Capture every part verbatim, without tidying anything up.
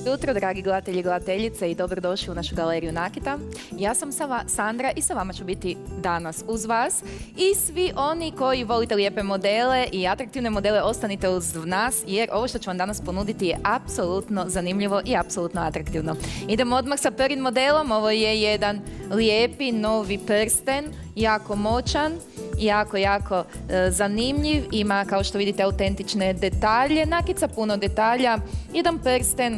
Jutro, dragi gledatelji i gledateljice, i dobrodošli u našu galeriju nakita. Ja sam Sandra i sa vama ću biti danas uz vas. I svi oni koji volite lijepe modele i atraktivne modele, ostanite uz nas, jer ovo što ću vam danas ponuditi je apsolutno zanimljivo i apsolutno atraktivno. Idemo odmah sa prvim modelom. Ovo je jedan lijepi novi prsten, jako moćan, jako, jako e, zanimljiv. Ima, kao što vidite, autentične detalje, nakica puno detalja, jedan prsten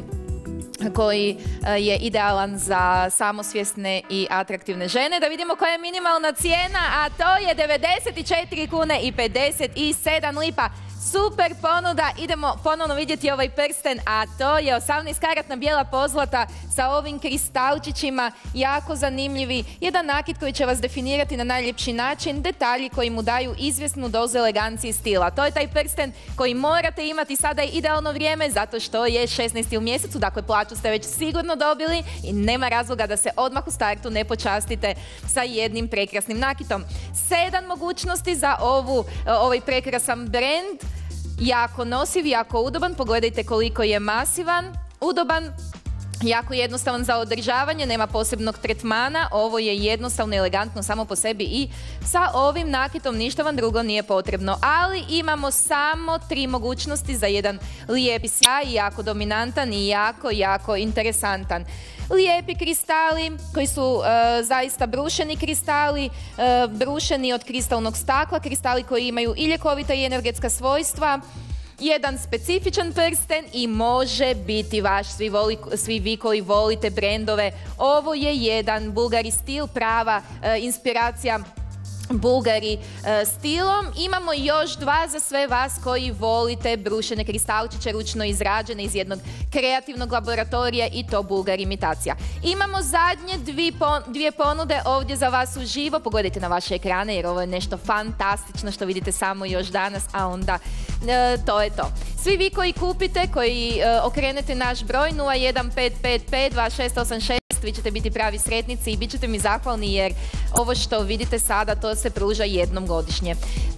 koji je idealan za samosvjesne i atraktivne žene. Da vidimo koja je minimalna cijena, a to je devedeset četiri kune i pedeset sedam lipa. Super ponuda, idemo ponovno vidjeti ovaj prsten, a to je osamnaestkaratna bijela pozlata sa ovim kristalčićima, jako zanimljivi, jedan nakit koji će vas definirati na najljepši način, detalji koji mu daju izvjesnu dozu elegancije i stila. To je taj prsten koji morate imati, sada je idealno vrijeme zato što je šesnaesti u mjesecu, dakle plaću ste već sigurno dobili i nema razloga da se odmah u startu ne počastite sa jednim prekrasnim nakitom. Sedam mogućnosti za ovu, ovaj prekrasan brend. Jako nosiv, jako udoban, pogledajte koliko je masivan, udoban, jako jednostavan za održavanje, nema posebnog tretmana, ovo je jednostavno, elegantno samo po sebi i sa ovim nakitom ništa vam drugo nije potrebno. Ali imamo samo tri mogućnosti za jedan lijepi sjaj, jako dominantan i jako, jako interesantan. Lijepi kristali koji su e, zaista brušeni kristali, e, brušeni od kristalnog stakla, kristali koji imaju i ljekovita i energetska svojstva. Jedan specifičan prsten i može biti vaš, svi, voli, svi vi koji volite brendove. Ovo je jedan Bulgari stil, prava e, inspiracija Bulgari e, stilom. Imamo još dva za sve vas koji volite brušene kristalčiće, ručno izrađene iz jednog kreativnog laboratorija, i to Bulgar imitacija. Imamo zadnje dvije, pon dvije ponude ovdje za vas uživo. Pogledajte na vaše ekrane jer ovo je nešto fantastično što vidite samo još danas, a onda e, to je to. Svi vi koji kupite, koji e, okrenete naš broj nula jedan pet pet pet dva šest osam šest, vi ćete biti pravi sretnici i bit ćete mi zahvalni jer ovo što vidite sada, to se pruža jednom godišnje.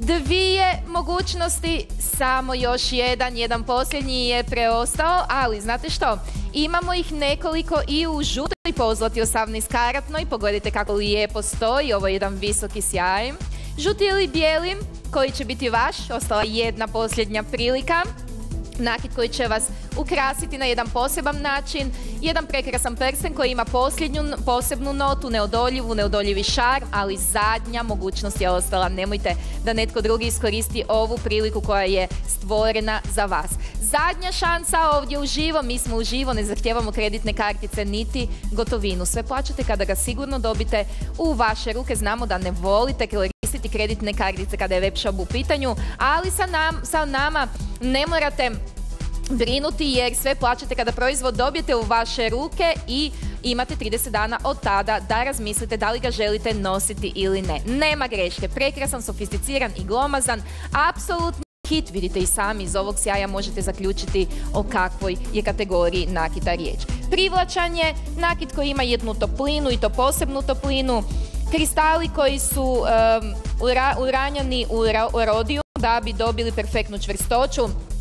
Dvije mogućnosti, samo još jedan, jedan posljednji je preostao, ali znate što? Imamo ih nekoliko i u žutoj pozlati osamnaestkaratnoj, pogledajte kako lijepo stoji, ovo je jedan visoki sjaj. Žuti ili bijeli, koji će biti vaš, ostala jedna posljednja prilika. Nakit koji će vas ukrasiti na jedan poseban način, jedan prekrasan prsten koji ima posljednju posebnu notu, neodoljivu, neodoljivi šarm, ali zadnja mogućnost je ostala. Nemojte da netko drugi iskoristi ovu priliku koja je stvorena za vas. Zadnja šansa ovdje uživo, mi smo uživo, ne zahtijevamo kreditne kartice niti gotovinu. Sve plaćate kada ga sigurno dobite u vaše ruke. Znamo da ne volite koristiti kreditne kartice kada je web shop u pitanju, ali sa, nam, sa nama ne morate brinuti jer sve plaćate kada proizvod dobijete u vaše ruke i imate trideset dana od tada da razmislite da li ga želite nositi ili ne. Nema greške, prekrasan, sofisticiran i glomazan, apsolutni hit. Vidite i sami, iz ovog sjaja možete zaključiti o kakvoj je kategoriji nakita riječ. Privlačan je nakit koji ima jednu toplinu i to posebnu toplinu. Kristali koji su um, ura, uranjani u, u rodiju da bi dobili perfektnu čvrstoću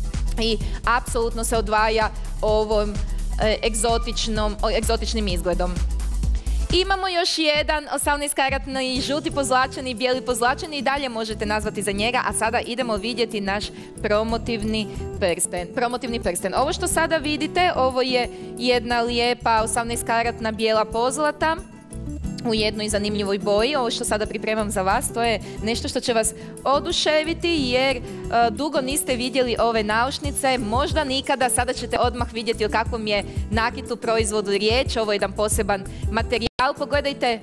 i apsolutno se odvaja ovom e, egzotičnom, o, egzotičnim izgledom. Imamo još jedan osamnaestkaratni žuti pozlačeni i bijeli pozlačeni, i dalje možete nazvati za njega, a sada idemo vidjeti naš promotivni prsten. Promotivni prsten. Ovo što sada vidite, ovo je jedna lijepa osamnaestkaratna bijela pozlata u jednoj zanimljivoj boji. Ovo što sada pripremam za vas, to je nešto što će vas oduševiti jer uh, dugo niste vidjeli ove naušnice, možda nikada, sada ćete odmah vidjeti o kakvom je nakitu proizvodu riječ. Ovo je jedan poseban materijal, pogledajte,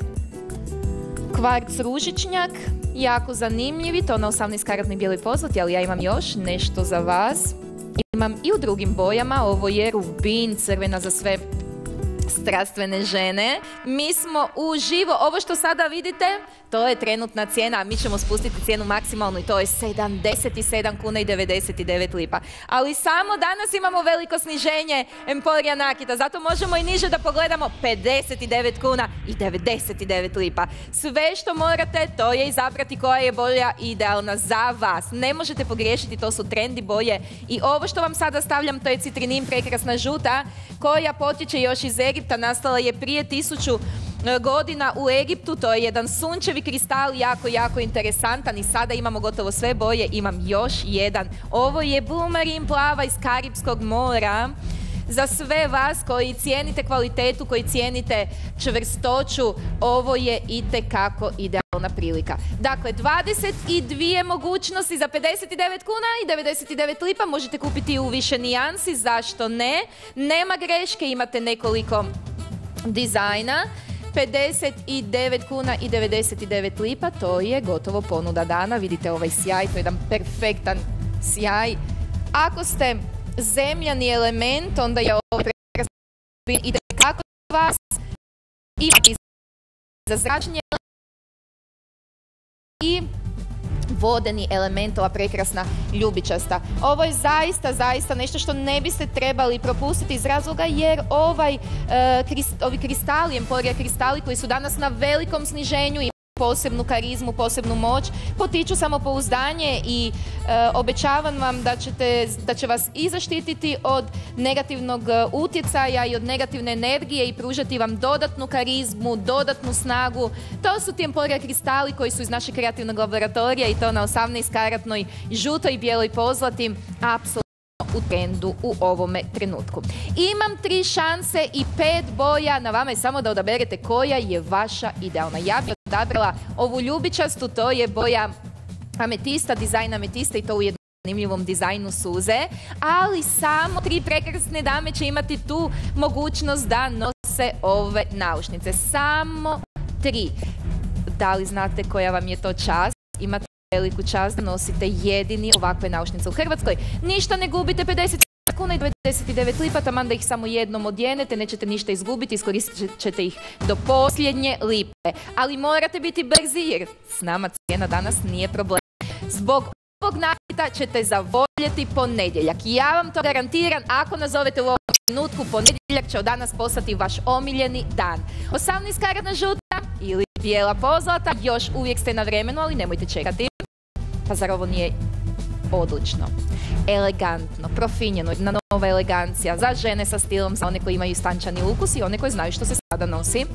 kvarc ružičnjak, jako zanimljivi, to na osamnaestkaratnoj bijeloj pozlati, ali ja imam još nešto za vas. Imam i u drugim bojama, ovo je rubin, crvena za sve strastvene žene. Mi smo uživo, ovo što sada vidite, to je trenutna cijena, a mi ćemo spustiti cijenu maksimalnu i to je sedamdeset sedam kuna i devedeset devet lipa. Ali samo danas imamo veliko sniženje Emporia Nakita, zato možemo i niže da pogledamo pedeset devet kuna i devedeset devet lipa. Sve što morate, to je izabrati koja je boja idealna za vas. Ne možete pogriješiti, to su trendi boje. I ovo što vam sada stavljam, to je citrinin, prekrasna žuta, koja potječe još iz Egipta, nastala je prije tisuću godina u Egiptu. To je jedan sunčevi kristal, jako, jako interesantan i sada imamo gotovo sve boje. Imam još jedan. Ovo je Blue Marine plava iz Karipskog mora. Za sve vas koji cijenite kvalitetu, koji cijenite čvrstoću, ovo je itekako idealna prilika. Dakle, dvadeset dvije mogućnosti za pedeset devet kuna i devedeset devet lipa. Možete kupiti u više nijansi, zašto ne? Nema greške, imate nekoliko dizajna. pedeset devet kuna i devedeset devet lipa, to je gotovo ponuda dana. Vidite ovaj sjaj, to je jedan perfektan sjaj. Ako ste zemljani element, onda je ovo prekrasno ide kako vas i za zračenje i vodeni element, ova prekrasna ljubičasta. Ovo je zaista, zaista nešto što ne biste trebali propustiti iz razloga jer ovaj, uh, krist, ovi kristali, Emporia kristali koji su danas na velikom sniženju i posebnu karizmu, posebnu moć, potiču samopouzdanje i e, obećavam vam da, ćete, da će vas i zaštititi od negativnog utjecaja i od negativne energije i pružati vam dodatnu karizmu, dodatnu snagu. To su ti Emporia kristali koji su iz našeg kreativnog laboratorija i to na osamnaest karatnoj žutoj bijeloj pozlati, apsolutno u trendu u ovome trenutku. Imam tri šanse i pet boja, na vama je samo da odaberete koja je vaša idealna. Ja bih odabrala ovu ljubičastu, to je boja ametista, dizajn ametista i to u jednom zanimljivom dizajnu suze, ali samo tri prekrasne dame će imati tu mogućnost da nose ove naušnice. Samo tri. Da li znate koja vam je to čast? Imate veliku čast da nosite jedini ovakve naušnice u Hrvatskoj. Ništa ne gubite, pedeset kuna i devedeset devet lipa, taman da ih samo jednom odjenete, nećete ništa izgubiti, iskoristit ćete ih do posljednje lipe. Ali morate biti brzi jer s nama cijena danas nije problem. Zbog ovog nakita ćete zavoljeti ponedjeljak. Ja vam to garantiram, ako nazovete u ovom trenutku, ponedjeljak će od danas postati vaš omiljeni dan. osamnaest karatna žuta ili bijela pozlata, još uvijek ste na vremenu, ali nemojte čekati. Pa zar ovo nije odlično, elegantno, profinjeno, jedna nova elegancija za žene sa stilom, za one koji imaju stančani ukus i one koji znaju što se sada nosi.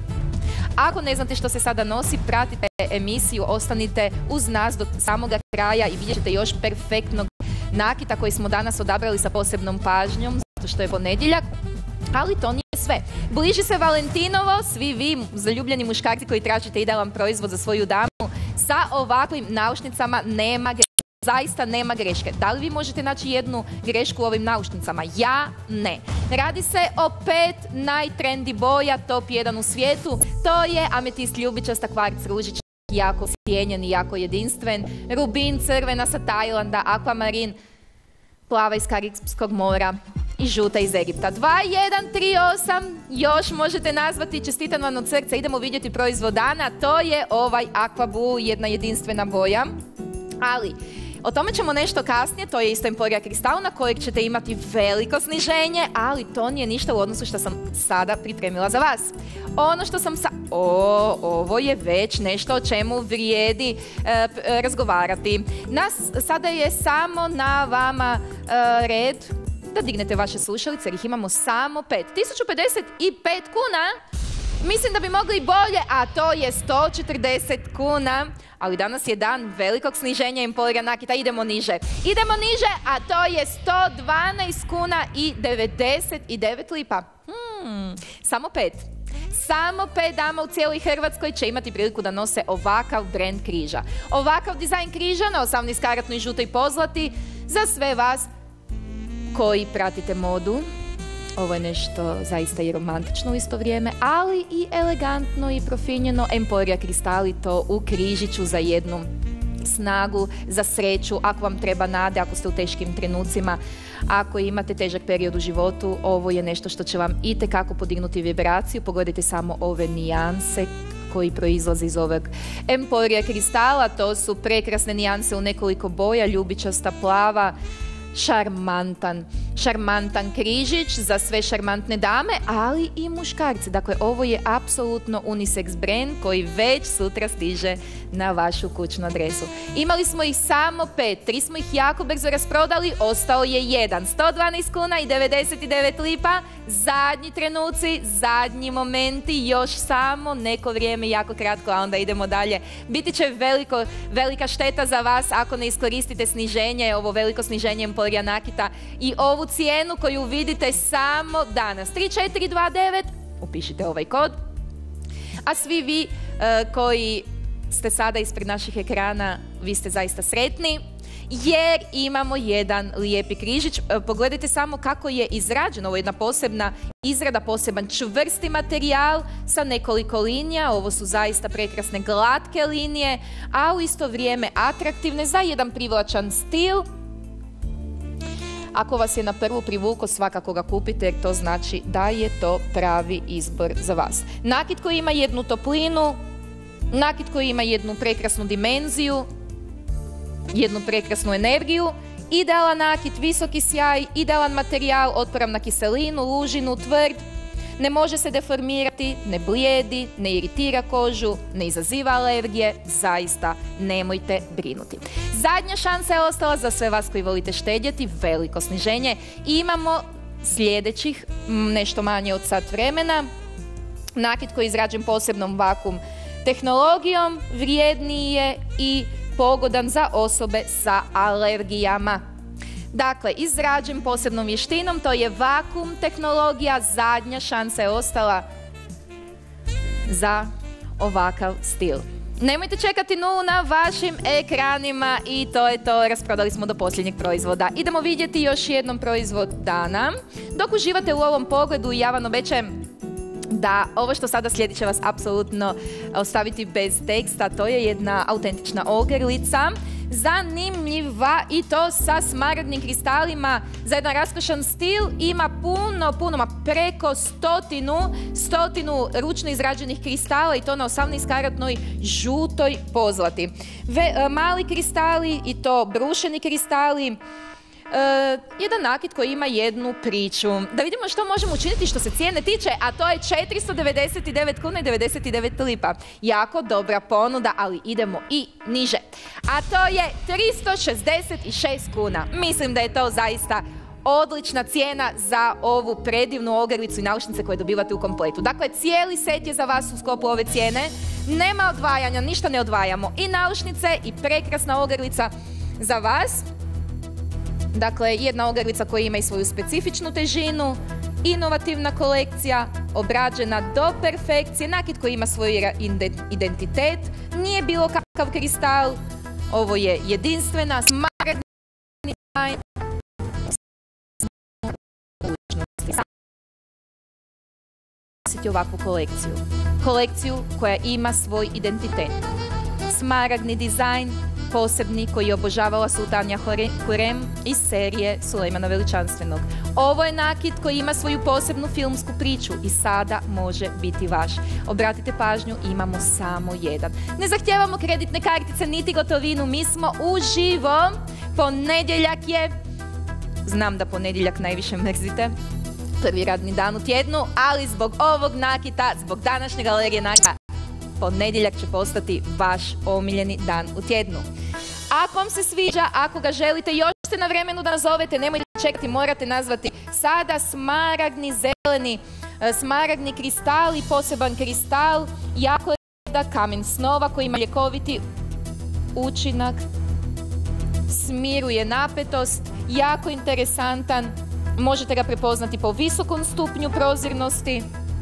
Ako ne znate što se sada nosi, pratite emisiju, ostanite uz nas do samoga kraja i vidjet ćete još perfektnog nakita koji smo danas odabrali sa posebnom pažnjom, zato što je ponedjeljak. Ali to nije sve. Bliži se Valentinovo, svi vi zaljubljeni muškarci koji tražite idealan proizvod za svoju damu, sa ovakvim naušnicama nema greške. Zaista nema greške. Da li vi možete naći jednu grešku u ovim naušnicama? Ja ne. Radi se o pet najtrendi boja, top jedan u svijetu. To je ametist ljubičasta, kvarc ružić, jako cijenjen i jako jedinstven, rubin crvena sa Tajlanda, akvamarin, plava iz Karipskog mora i žuta iz Egipta. dva, jedan, tri, osam, još možete nazvati, čestitam vam od srca, idemo vidjeti proizvod dana, to je ovaj Aqua Blue, jedna jedinstvena boja, ali o tome ćemo nešto kasnije, to je isto Emporia kristal na kojeg ćete imati veliko sniženje, ali to nije ništa u odnosu što sam sada pripremila za vas. Ono što sam sa... O, ovo je već nešto o čemu vrijedi e, razgovarati. Nas sada je samo na vama e, red da dignete vaše slušalice jer ih imamo samo pet. tisuću pedeset pet kuna, mislim da bi mogli i bolje, a to je sto četrdeset kuna. Ali danas je dan velikog sniženja Emporia Nakita, idemo niže. Idemo niže, a to je sto dvanaest kuna i devedeset devet lipa. Hmm, samo pet. Samo pet dama u cijeloj Hrvatskoj će imati priliku da nose ovakav brand križa. Ovakav dizajn križa na osamnaest karatnoj žutoj pozlati za sve vas koji pratite modu. Ovo je nešto zaista i romantično u isto vrijeme, ali i elegantno i profinjeno. Emporia kristali to u križiću za jednu snagu, za sreću, ako vam treba nade, ako ste u teškim trenucima, ako imate težak period u životu, ovo je nešto što će vam itekako podignuti vibraciju. Pogledajte samo ove nijanse koji proizlaze iz ovog emporija kristala. To su prekrasne nijanse u nekoliko boja, ljubičasta, plava, šarmantan, šarmantan križić za sve šarmantne dame, ali i muškarce. Dakle, ovo je apsolutno unisex brand koji već sutra stiže na vašu kućnu adresu. Imali smo ih samo pet, tri smo ih jako brzo rasprodali, ostao je jedan. sto dvanaest kuna i devedeset devet lipa, zadnji trenuci, zadnji momenti, još samo neko vrijeme, jako kratko, a onda idemo dalje. Biti će veliko, velika šteta za vas ako ne iskoristite sniženje, ovo veliko sniženje Emporija Nakita i ovu cijenu koju vidite samo danas. tri četiri dva devet, upišite ovaj kod. A svi vi uh, koji ste sada ispred naših ekrana, vi ste zaista sretni, jer imamo jedan lijepi križić. Pogledajte samo kako je izrađeno. Ovo je jedna posebna izrada, poseban čvrsti materijal sa nekoliko linija. Ovo su zaista prekrasne glatke linije, a u isto vrijeme atraktivne za jedan privlačan stil. Ako vas je na prvu privuko, svakako ga kupite jer to znači da je to pravi izbor za vas. Nakit koji ima jednu toplinu, nakit koji ima jednu prekrasnu dimenziju, jednu prekrasnu energiju, idealan nakit, visoki sjaj, idealan materijal, otporan na kiselinu, lužinu, tvrd, ne može se deformirati, ne blijedi, ne iritira kožu, ne izaziva alergije, zaista nemojte brinuti. Zadnja šansa je ostala za sve vas koji volite štedjeti, veliko sniženje. Imamo sljedećih nešto manje od sat vremena. Nakit koji je izrađen posebnom vakum tehnologijom, vrijedniji je i pogodan za osobe sa alergijama. Dakle, izrađen posebnom vještinom, to je vakum tehnologija, zadnja šansa je ostala za ovakav stil. Nemojte čekati nulu na vašim ekranima i to je to, rasprodali smo do posljednjeg proizvoda. Idemo vidjeti još jednom proizvod dana. Dok uživate u ovom pogledu, ja vam obećajem da ovo što sada slijedi će vas apsolutno ostaviti bez teksta. To je jedna autentična ogrlica, zanimljiva i to sa smaragdnim kristalima za jedan raskošan stil. Ima puno, puno, ma preko stotinu, stotinu ručno izrađenih kristala i to na osamnaest karatnoj žutoj pozlati. Ve, mali kristali i to brušeni kristali. Uh, jedan nakit koji ima jednu priču. Da vidimo što možemo učiniti što se cijene tiče, a to je četiristo devedeset devet kuna i devedeset devet lipa. Jako dobra ponuda, ali idemo i niže. A to je tristo šezdeset šest kuna. Mislim da je to zaista odlična cijena za ovu predivnu ogrlicu i naušnice koje dobivate u kompletu. Dakle, cijeli set je za vas u sklopu ove cijene. Nema odvajanja, ništa ne odvajamo. I naušnice i prekrasna ogrlica za vas. Dakle, jedna ogrlica koja ima i svoju specifičnu težinu, inovativna kolekcija, obrađena do perfekcije, nakit koji ima svoj identitet, nije bilo kakav kristal, ovo je jedinstvena, smaragdni dizajn, ovakvu kolekciju. Kolekciju koja ima svoj identitet. Smaragdni dizajn, posebni koji je obožavala sultanja Hurem iz serije Sulejmana Veličanstvenog. Ovo je nakit koji ima svoju posebnu filmsku priču i sada može biti vaš. Obratite pažnju, imamo samo jedan. Ne zahtijevamo kreditne kartice niti gotovinu, mi smo uživo. Ponedjeljak je, znam da ponedjeljak najviše mrzite, prvi radni dan u tjednu, ali zbog ovog nakita, zbog današnje galerije nakita, ponedjeljak će postati vaš omiljeni dan u tjednu. Ako vam se sviđa, ako ga želite, još ste na vremenu da nazovete, nemojte čekati, morate nazvati sada smaragdni zeleni, smaragdni kristal i poseban kristal, jako je da kamen snova koji ima ljekoviti učinak, smiruje napetost, jako interesantan, možete ga prepoznati po visokom stupnju prozirnosti.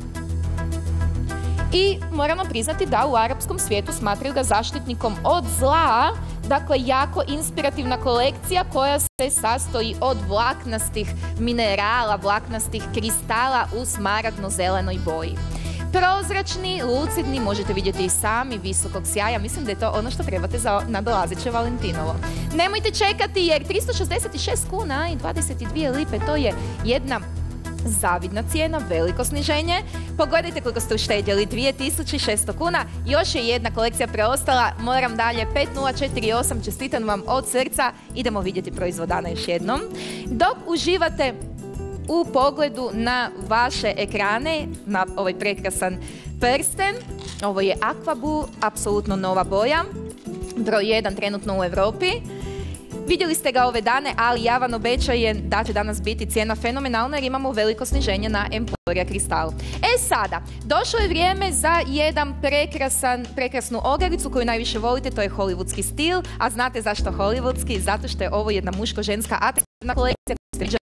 I moramo priznati da u arapskom svijetu smatraju ga zaštitnikom od zla, dakle jako inspirativna kolekcija koja se sastoji od vlaknastih minerala, vlaknastih kristala u smaragdno-zelenoj boji. prozračni, lucidni, možete vidjeti i sami, visokog sjaja. Mislim da je to ono što trebate za nadolazeće Valentinovo. Nemojte čekati jer tristo šezdeset šest kuna i dvadeset dvije lipe, to je jedna zavidna cijena, veliko sniženje. Pogledajte koliko ste uštedjeli, dvije tisuće šesto kuna. Još je jedna kolekcija preostala, moram dalje, pet nula četiri osam, čestitam vam od srca. Idemo vidjeti proizvodana još jednom. Dok uživate u pogledu na vaše ekrane, na ovaj prekrasan prsten, ovo je Aquablue, apsolutno nova boja, broj jedan trenutno u Europi. Vidjeli ste ga ove dane, ali ja vam obećajem da će danas biti cijena fenomenalna jer imamo veliko sniženje na Emporia Cristal. E sada, došlo je vrijeme za jedan prekrasan, prekrasnu ogrlicu koju najviše volite, to je hollywoodski stil. A znate zašto hollywoodski? Zato što je ovo jedna muško-ženska atraktivna kolekcija koja se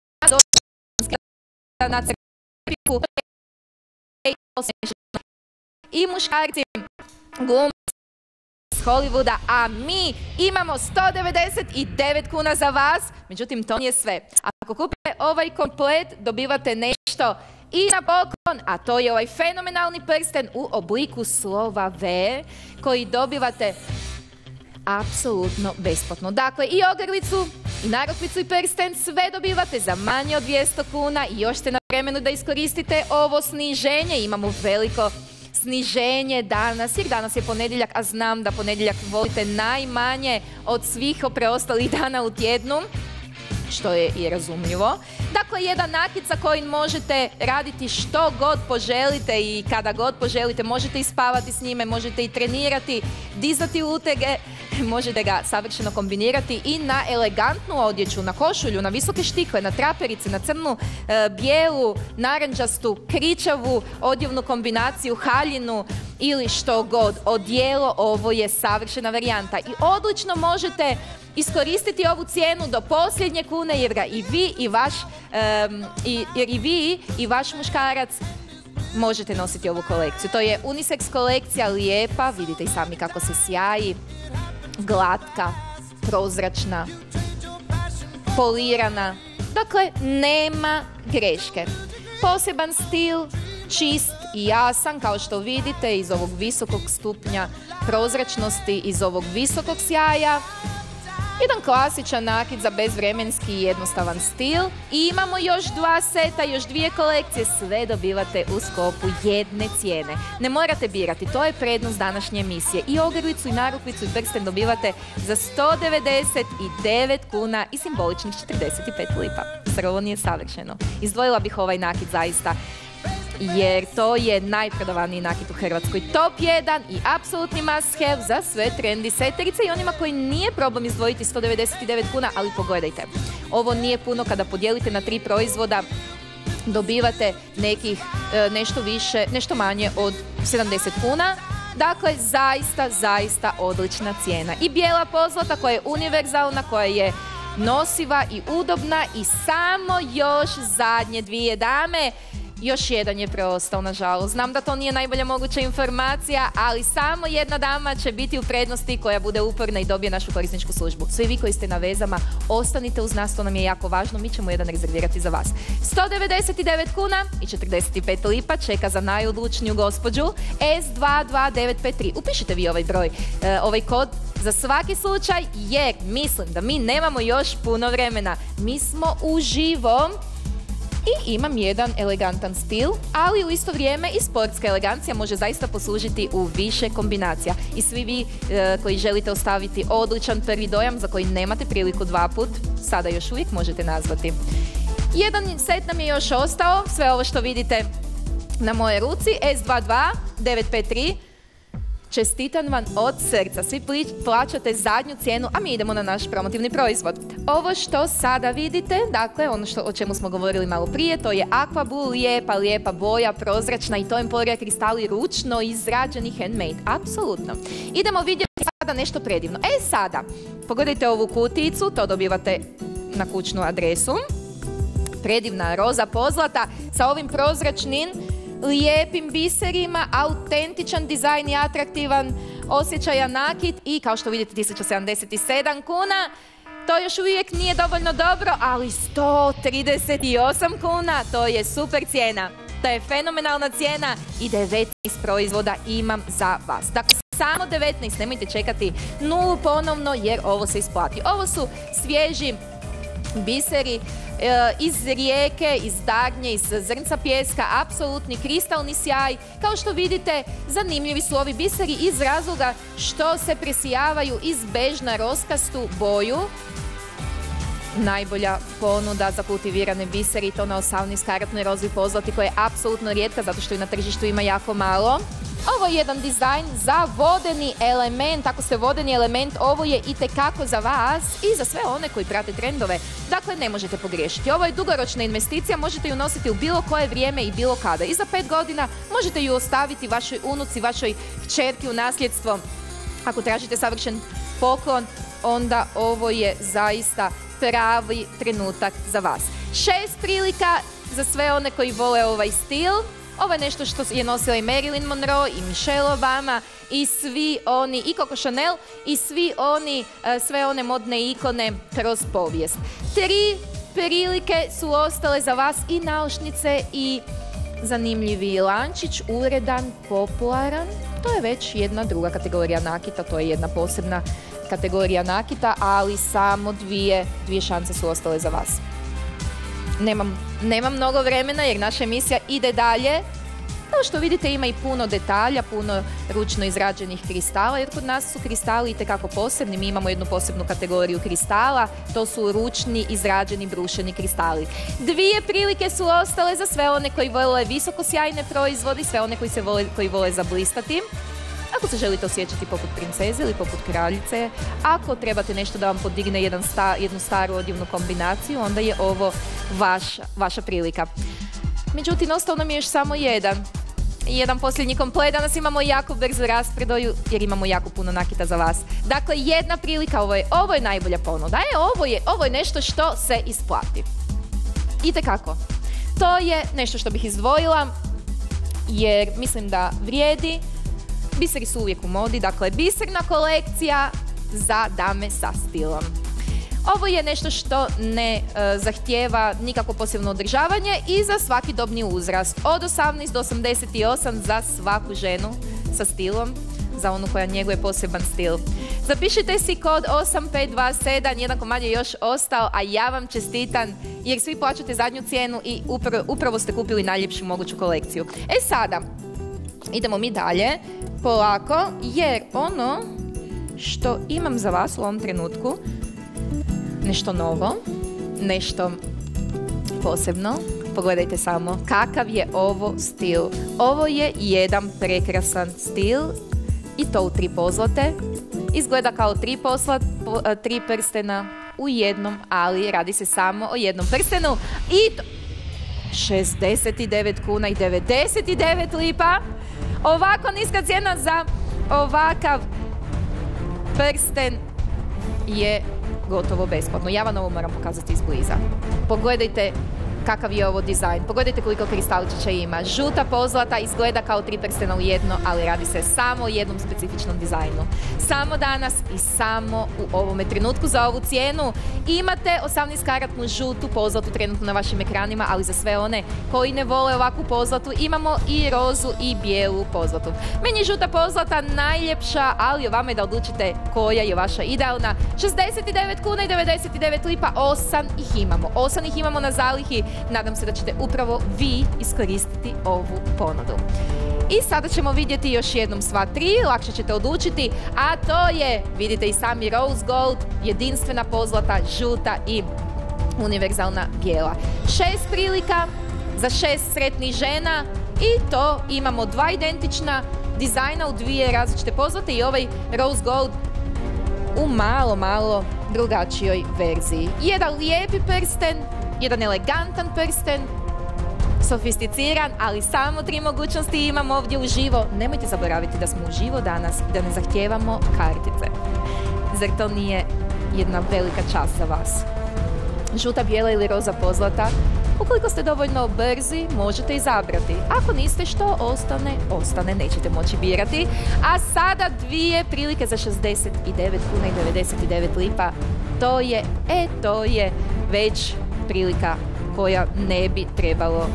na crpiku i muškarci glumci iz Hollywooda, a mi imamo sto devedeset devet kuna za vas. Međutim, to nije sve. Ako kupite ovaj komplet, dobivate nešto i na poklon, a to je ovaj fenomenalni prsten u obliku slova V koji dobivate apsolutno besplatno. Dakle, i ogrlicu, i narukvicu i prsten, sve dobivate za manje od dvjesto kuna i još ste na vremenu da iskoristite ovo sniženje. Imamo veliko sniženje danas, jer danas je ponedjeljak, a znam da ponedjeljak volite najmanje od svih preostalih dana u tjednu, što je i razumljivo. Dakle, jedan nakit sa kojim možete raditi što god poželite i kada god poželite. Možete i spavati s njime, možete i trenirati, dizati utege, možete ga savršeno kombinirati i na elegantnu odjeću, na košulju, na visoke štikle, na traperice, na crnu, e, bijelu, narančastu, kričavu, odjevnu kombinaciju, haljinu ili što god. Odijelo, ovo je savršena varijanta i odlično možete iskoristiti ovu cijenu do posljednje kune jer ga i vi i vaš um, i, jer i vi i vaš muškarac možete nositi ovu kolekciju. To je unisex kolekcija, lijepa, vidite i sami kako se sjaji, glatka, prozračna, polirana, dakle nema greške. Poseban stil, čist i jasan, kao što vidite, iz ovog visokog stupnja prozračnosti, iz ovog visokog sjaja. Jedan klasičan nakit za bezvremenski i jednostavan stil. I imamo još dva seta, još dvije kolekcije. Sve dobivate u sklopu jedne cijene. Ne morate birati, to je prednost današnje emisije. I ogrlicu, i narukvicu, i prsten dobivate za sto devedeset devet kuna i simboličnih četrdeset pet lipa. Zar ovo nije savršeno? Izdvojila bih ovaj nakit zaista, jer to je najprodavaniji nakit u Hrvatskoj. Top jedan i apsolutni must have za sve trendi seterice i onima koji nije problem izdvojiti sto devedeset devet kuna, ali pogledajte. Ovo nije puno kada podijelite na tri proizvoda, dobivate nekih e, nešto više, nešto manje od sedamdeset kuna. Dakle, zaista, zaista odlična cijena. I bijela pozlata koja je univerzalna, koja je nosiva i udobna i samo još zadnje dvije dame. Još jedan je preostao, nažalost. Znam da to nije najbolja moguća informacija, ali samo jedna dama će biti u prednosti koja bude uporna i dobije našu korisničku službu. Svi vi koji ste na vezama, ostanite uz nas, to nam je jako važno. Mi ćemo jedan rezervirati za vas. sto devedeset devet kuna i četrdeset pet lipa čeka za najodlučniju gospođu S dva dva devet pet tri. Upišite vi ovaj broj, ovaj kod za svaki slučaj, jer mislim da mi nemamo još puno vremena. Mi smo uživo. I imam jedan elegantan stil, ali u isto vrijeme i sportska elegancija može zaista poslužiti u više kombinacija. I svi vi e, koji želite ostaviti odličan prvi dojam za koji nemate priliku dva put, sada još uvijek možete nazvati. Jedan set nam je još ostao, sve ovo što vidite na moje ruci, S dva dva devet pet tri. Čestitam vam od srca. Svi plaćate zadnju cijenu, a mi idemo na naš promotivni proizvod. Ovo što sada vidite, dakle, ono što, o čemu smo govorili malo prije, to je Aquablue, lijepa, lijepa boja, prozračna i to Emporia Cristal ručno izrađeni handmade. Apsolutno. Idemo vidjeti sada nešto predivno. E sada, pogledajte ovu kutijicu, to dobivate na kućnu adresu. Predivna roza pozlata sa ovim prozračnim lijepim biserima, autentičan dizajn i atraktivan osjećajan nakit i kao što vidite tisuću sedamdeset sedam kuna. To još uvijek nije dovoljno dobro, ali sto trideset osam kuna, to je super cijena. To je fenomenalna cijena i devetnaest proizvoda imam za vas. Dakle, samo devetnaest, nemojte čekati nulu ponovno jer ovo se isplati. Ovo su svježi biseri e, iz rijeke, iz dagnje, iz zrnca pijeska, apsolutni kristalni sjaj. Kao što vidite, zanimljivi su ovi biseri iz razloga što se presijavaju iz bežna roskastu boju. Najbolja ponuda za kultivirane biseri, to na osamnaest karatnoj rozi pozlati koja je apsolutno rijetka zato što i na tržištu ima jako malo. Ovo je jedan dizajn za vodeni element. Ako ste vodeni element, ovo je itekako za vas i za sve one koji prate trendove. Dakle, ne možete pogriješiti. Ovo je dugoročna investicija, možete ju nositi u bilo koje vrijeme i bilo kada. I za pet godina možete ju ostaviti vašoj unuci, vašoj kćerki u nasljedstvo. Ako tražite savršen poklon, onda ovo je zaista pravi trenutak za vas. Šest prilika za sve one koji vole ovaj stil. Ovo je nešto što je nosila i Marilyn Monroe i Michelle Obama i svi oni, i Coco Chanel, i svi oni, sve one modne ikone kroz povijest. Tri prilike su ostale za vas i naušnice i zanimljivi lančić, uredan, popularan. To je već jedna druga kategorija nakita, to je jedna posebna kategorija nakita, ali samo dvije, dvije šanse su ostale za vas. Nemam, nemam mnogo vremena jer naša emisija ide dalje. Kao što vidite ima i puno detalja, puno ručno izrađenih kristala jer kod nas su kristali itekako posebni. Mi imamo jednu posebnu kategoriju kristala, to su ručni izrađeni brušeni kristali. Dvije prilike su ostale za sve one koji vole visokosjajne proizvode i sve one koji, se vole, koji vole zablistati. Ako se želite osjećati poput princeze ili poput kraljice, ako trebate nešto da vam podigne jedan sta, jednu staru odjevnu kombinaciju, onda je ovo vaš, vaša prilika. Međutim, ostao nam je još samo jedan. Jedan posljednji komplet. Danas imamo jako brzu rasprodaju jer imamo jako puno nakita za vas. Dakle, jedna prilika, ovo je, ovo je najbolja ponuda. E, ovo je, ovo je nešto što se isplati. Itekako. To je nešto što bih izdvojila jer mislim da vrijedi. Biseri su uvijek u modi, dakle biserna kolekcija za dame sa stilom. Ovo je nešto što ne e, zahtijeva nikako posebno održavanje i za svaki dobni uzrast. Od osamnaest do osamdeset osam za svaku ženu sa stilom, za onu koja njeguje poseban stil. Zapišite si kod osam pet dva sedam, jedan komad je još ostao, a ja vam čestitam jer svi plaćate zadnju cijenu i upravo, upravo ste kupili najljepšu moguću kolekciju. E sada, idemo mi dalje, polako, jer ono što imam za vas u ovom trenutku, nešto novo, nešto posebno, pogledajte samo kakav je ovo stil. Ovo je jedan prekrasan stil i to u tri pozlate. Izgleda kao tri, posla, tri prstena u jednom, ali radi se samo o jednom prstenu i to šezdeset devet kuna i devedeset devet lipa. Ovako niska cijena za ovakav prsten je gotovo besplatno. Ja vam ovo moram pokazati izbliza. Pogledajte kakav je ovo dizajn. Pogledajte koliko kristalčića ima. Žuta pozlata izgleda kao tri prstena u jedno, ali radi se samo o jednom specifičnom dizajnu. Samo danas i samo u ovome trenutku za ovu cijenu imate osamnaest karatnu žutu pozlatu trenutno na vašim ekranima, ali za sve one koji ne vole ovakvu pozlatu imamo i rozu i bijelu pozlatu. Meni je žuta pozlata najljepša, ali o vama je da odlučite koja je vaša idealna. šezdeset devet kuna i devedeset devet lipa, osam ih imamo. osam ih imamo na zalihi. Nadam se da ćete upravo vi iskoristiti ovu ponudu. I sada ćemo vidjeti još jednom sva tri, lakše ćete odlučiti, a to je, vidite i sami, rose gold, jedinstvena pozlata, žuta i univerzalna bijela. Šest prilika za šest sretnih žena i to imamo dva identična dizajna u dvije različite pozlate i ovaj rose gold u malo, malo drugačijoj verziji. Jedan lijepi prsten, jedan elegantan prsten, sofisticiran, ali samo tri mogućnosti imamo ovdje uživo. Nemojte zaboraviti da smo uživo danas i da ne zahtijevamo kartice. Zar to nije jedna velika čast za vas? Žuta, bijela ili roza pozlata? Ukoliko ste dovoljno brzi, možete izabrati. Ako niste, što ostane, ostane, nećete moći birati. A sada dvije prilike za šezdeset devet kuna i devedeset devet lipa. To je, e, to je već prilika koja ne bi trebalo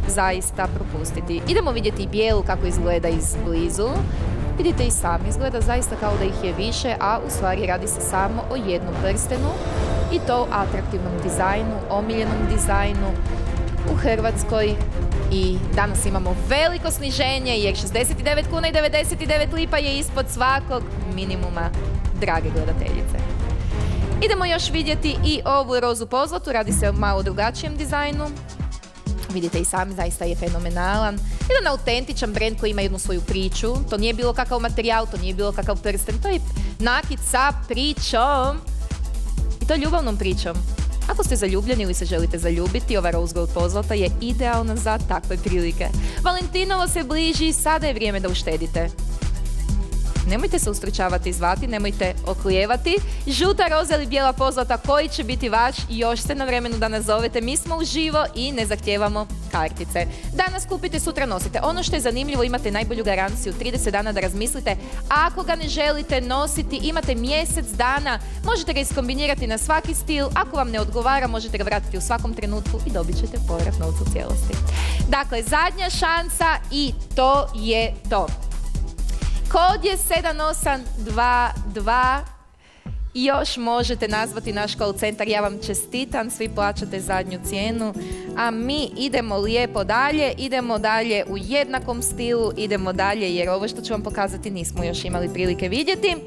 zaista propustiti. Idemo vidjeti i bijelu kako izgleda izblizu. Vidite i sami, izgleda zaista kao da ih je više, a u stvari radi se samo o jednom prstenu i to atraktivnom dizajnu, omiljenom dizajnu u Hrvatskoj. I danas imamo veliko sniženje jer šezdeset devet kuna i devedeset devet lipa je ispod svakog minimuma, drage gledateljice. Idemo još vidjeti i ovu rozu pozlatu, radi se o malo drugačijem dizajnu. Vidite i sami, zaista je fenomenalan. Jedan autentičan brend koji ima jednu svoju priču. To nije bilo kakav materijal, to nije bilo kakav prsten, to je nakit sa pričom. I to ljubavnom pričom. Ako ste zaljubljeni ili se želite zaljubiti, ova rose gold pozlata je idealna za takve prilike. Valentinovo se bliži, sada je vrijeme da uštedite. Nemojte se ustručavati i zvati, nemojte oklijevati. Žuta roza ili bijela pozlata, koji će biti vaš, još ste na vremenu da nas zovete. Mi smo uživo i ne zahtijevamo kartice. Danas kupite, sutra nosite. Ono što je zanimljivo, imate najbolju garanciju, trideset dana da razmislite. Ako ga ne želite nositi, imate mjesec dana. Možete ga iskombinirati na svaki stil. Ako vam ne odgovara, možete ga vratiti u svakom trenutku i dobit ćete povrat novca u cijelosti. Dakle, zadnja šansa i to je to. Kod je sedam osam dva dva. Još možete nazvati naš call centar. Ja vam čestitam, svi plaćate zadnju cijenu. A mi idemo lijepo dalje. Idemo dalje u jednakom stilu. Idemo dalje jer ovo što ću vam pokazati nismo još imali prilike vidjeti.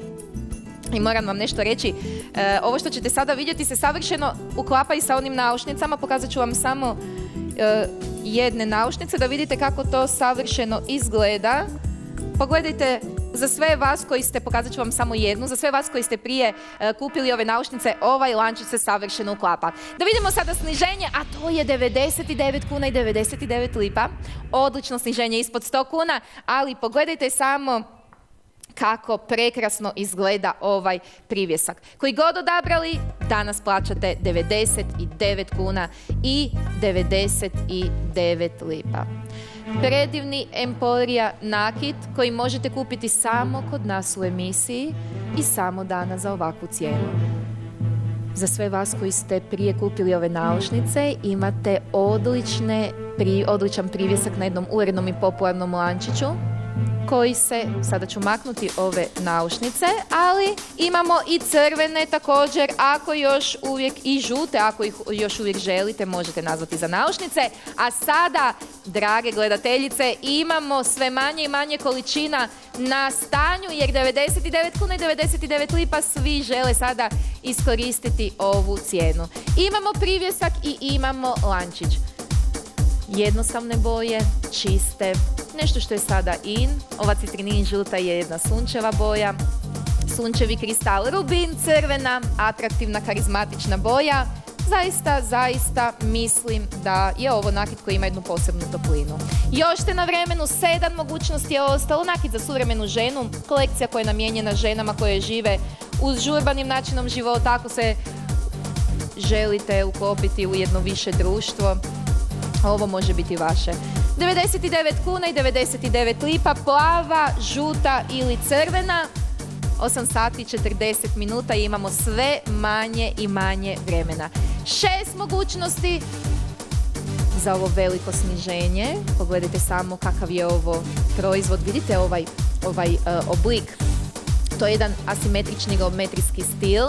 I moram vam nešto reći. E, ovo što ćete sada vidjeti se savršeno uklapa i sa onim naušnicama. Pokazat ću vam samo e, jedne naušnice da vidite kako to savršeno izgleda. Pogledajte, za sve vas koji ste, pokazat ću vam samo jednu, za sve vas koji ste prije uh, kupili ove naušnice, ovaj lančić se savršeno uklapa. Da vidimo sada sniženje, a to je devedeset devet kuna i devedeset devet lipa. Odlično sniženje ispod sto kuna, ali pogledajte samo kako prekrasno izgleda ovaj privjesak. Koji god odabrali, danas plaćate devedeset devet kuna i devedeset devet lipa. Predivni Emporia nakit koji možete kupiti samo kod nas u emisiji i samo danas za ovakvu cijenu. Za sve vas koji ste prije kupili ove naušnice, imate odlične, pri, odličan privjesak na jednom urednom i popularnom lančiću koji se, sada ću maknuti ove naušnice, ali imamo i crvene također, ako još uvijek, i žute, ako ih još uvijek želite, možete nazvati za naušnice. A sada, drage gledateljice, imamo sve manje i manje količina na stanju, jer devedeset devet kuna i devedeset devet lipa svi žele sada iskoristiti ovu cijenu. Imamo privjesak i imamo lančić. Jednostavne boje, čiste, nešto što je sada in. Ova citrinin žuta je jedna sunčeva boja, sunčevi kristal, rubin crvena, atraktivna, karizmatična boja. Zaista, zaista mislim da je ovo nakit koji ima jednu posebnu toplinu. Još ste na vremenu, sedam mogućnosti je ostalo. Nakit za suvremenu ženu, kolekcija koja je namijenjena ženama koje žive uz žurbanim načinom života. Ako se želite uklopiti u jedno više društvo, ovo može biti vaše. devedeset devet kuna i devedeset devet lipa, plava, žuta ili crvena. osam sati i četrdeset minuta i imamo sve manje i manje vremena. Šest mogućnosti za ovo veliko sniženje. Pogledajte samo kakav je ovo proizvod. Vidite ovaj, ovaj uh, oblik. To je jedan asimetrični geometrijski stil.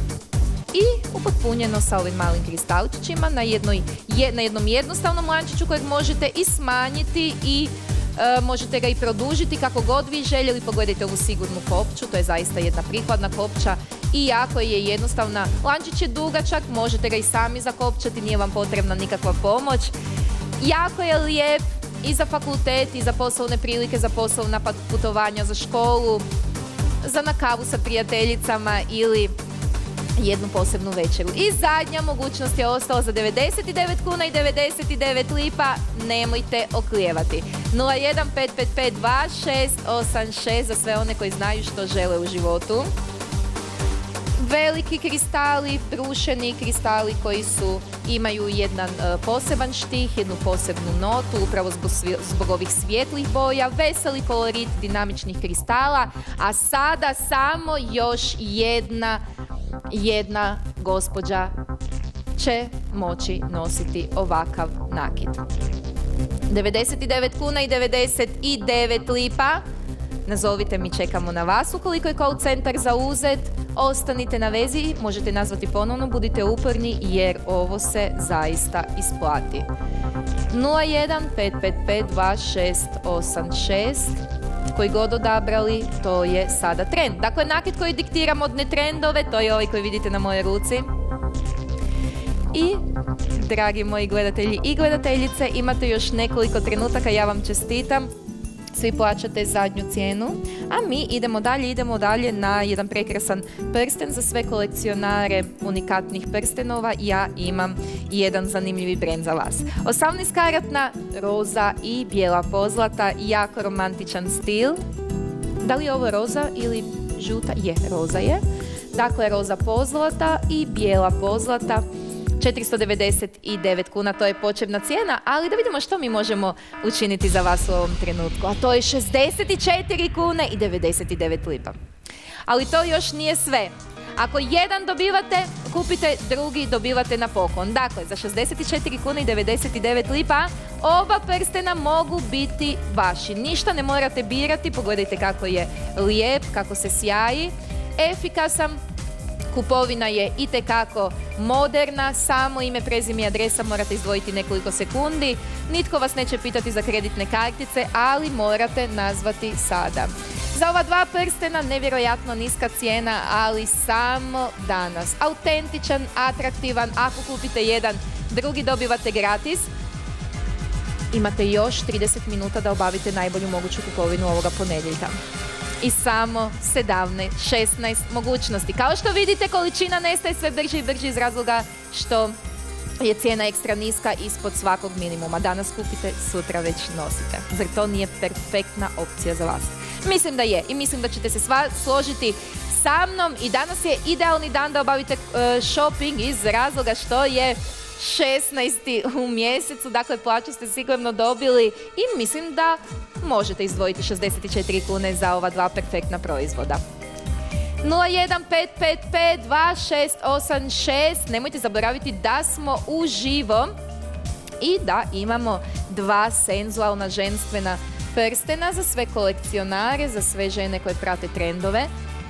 I upotpunjeno sa ovim malim kristalčićima na, jednoj, je, na jednom jednostavnom lančiću kojeg možete i smanjiti i e, možete ga i produžiti kako god vi željeli. Pogledajte ovu sigurnu kopču, to je zaista jedna prikladna kopča i jako je jednostavna. Lančić je dugačak, možete ga i sami zakopčati, nije vam potrebna nikakva pomoć. Jako je lijep i za fakultet, i za poslovne prilike, za poslovna putovanja, za školu, za na kavu sa prijateljicama ili jednu posebnu večeru. I zadnja mogućnost je ostala za devedeset devet kuna i devedeset devet lipa. Nemojte oklijevati. nula jedan pet pet pet dva šest osam šest za sve one koji znaju što žele u životu. Veliki kristali, prušeni kristali koji su, imaju jedan uh, poseban štih, jednu posebnu notu, upravo zbog, zbog ovih svijetlih boja, veseli kolorit dinamičnih kristala, a sada samo još jedna jedna gospođa će moći nositi ovakav nakit. devedeset devet kuna i devedeset devet lipa. Nazovite mi, čekamo na vas. Ukoliko je call centar zauzet, ostanite na vezi, možete nazvati ponovno, budite uporni jer ovo se zaista isplati. nula jedan pet pet pet dva šest osam šest. Koji god odabrali, to je sada trend. Dakle, nakit koji diktira modne trendove, to je ovaj koji vidite na mojoj ruci. I, dragi moji gledatelji i gledateljice, imate još nekoliko trenutaka, ja vam čestitam. Svi plaćate zadnju cijenu, a mi idemo dalje, idemo dalje na jedan prekrasan prsten za sve kolekcionare unikatnih prstenova. Ja imam jedan zanimljivi brend za vas. osamnaest karatna roza i bijela pozlata, jako romantičan stil. Da li je ovo roza ili žuta? Je, roza je. Dakle, roza pozlata i bijela pozlata. četiristo devedeset devet kuna, to je početna cijena, ali da vidimo što mi možemo učiniti za vas u ovom trenutku. A to je šezdeset četiri kune i devedeset devet lipa. Ali to još nije sve. Ako jedan dobivate, kupite, drugi dobivate na poklon. Dakle, za šezdeset četiri kune i devedeset devet lipa oba prstena mogu biti vaši. Ništa ne morate birati, pogledajte kako je lijep, kako se sjaji, efikasan. Kupovina je itekako moderna, samo ime, prezime i adresa morate izdvojiti nekoliko sekundi. Nitko vas neće pitati za kreditne kartice, ali morate nazvati sada. Za ova dva prstena nevjerojatno niska cijena, ali samo danas. Autentičan, atraktivan, ako kupite jedan, drugi dobivate gratis. Imate još trideset minuta da obavite najbolju moguću kupovinu ovoga ponedjeljka. I samo sedamnaest, šesnaest mogućnosti. Kao što vidite, količina nestaje sve brže i brže iz razloga što je cijena ekstra niska, ispod svakog minimuma. Danas kupite, sutra već nosite. Zar to nije perfektna opcija za vas? Mislim da je i mislim da ćete se sva složiti sa mnom. I danas je idealni dan da obavite uh, shopping iz razloga što je šesnaesti u mjesecu, dakle plaću ste sigurno dobili i mislim da možete izdvojiti šezdeset četiri kune za ova dva perfektna proizvoda. nula jedan pet pet pet dva šest osam šest. Nemojte zaboraviti da smo uživo i da imamo dva senzualna ženstvena prstena za sve kolekcionare, za sve žene koje prate trendove.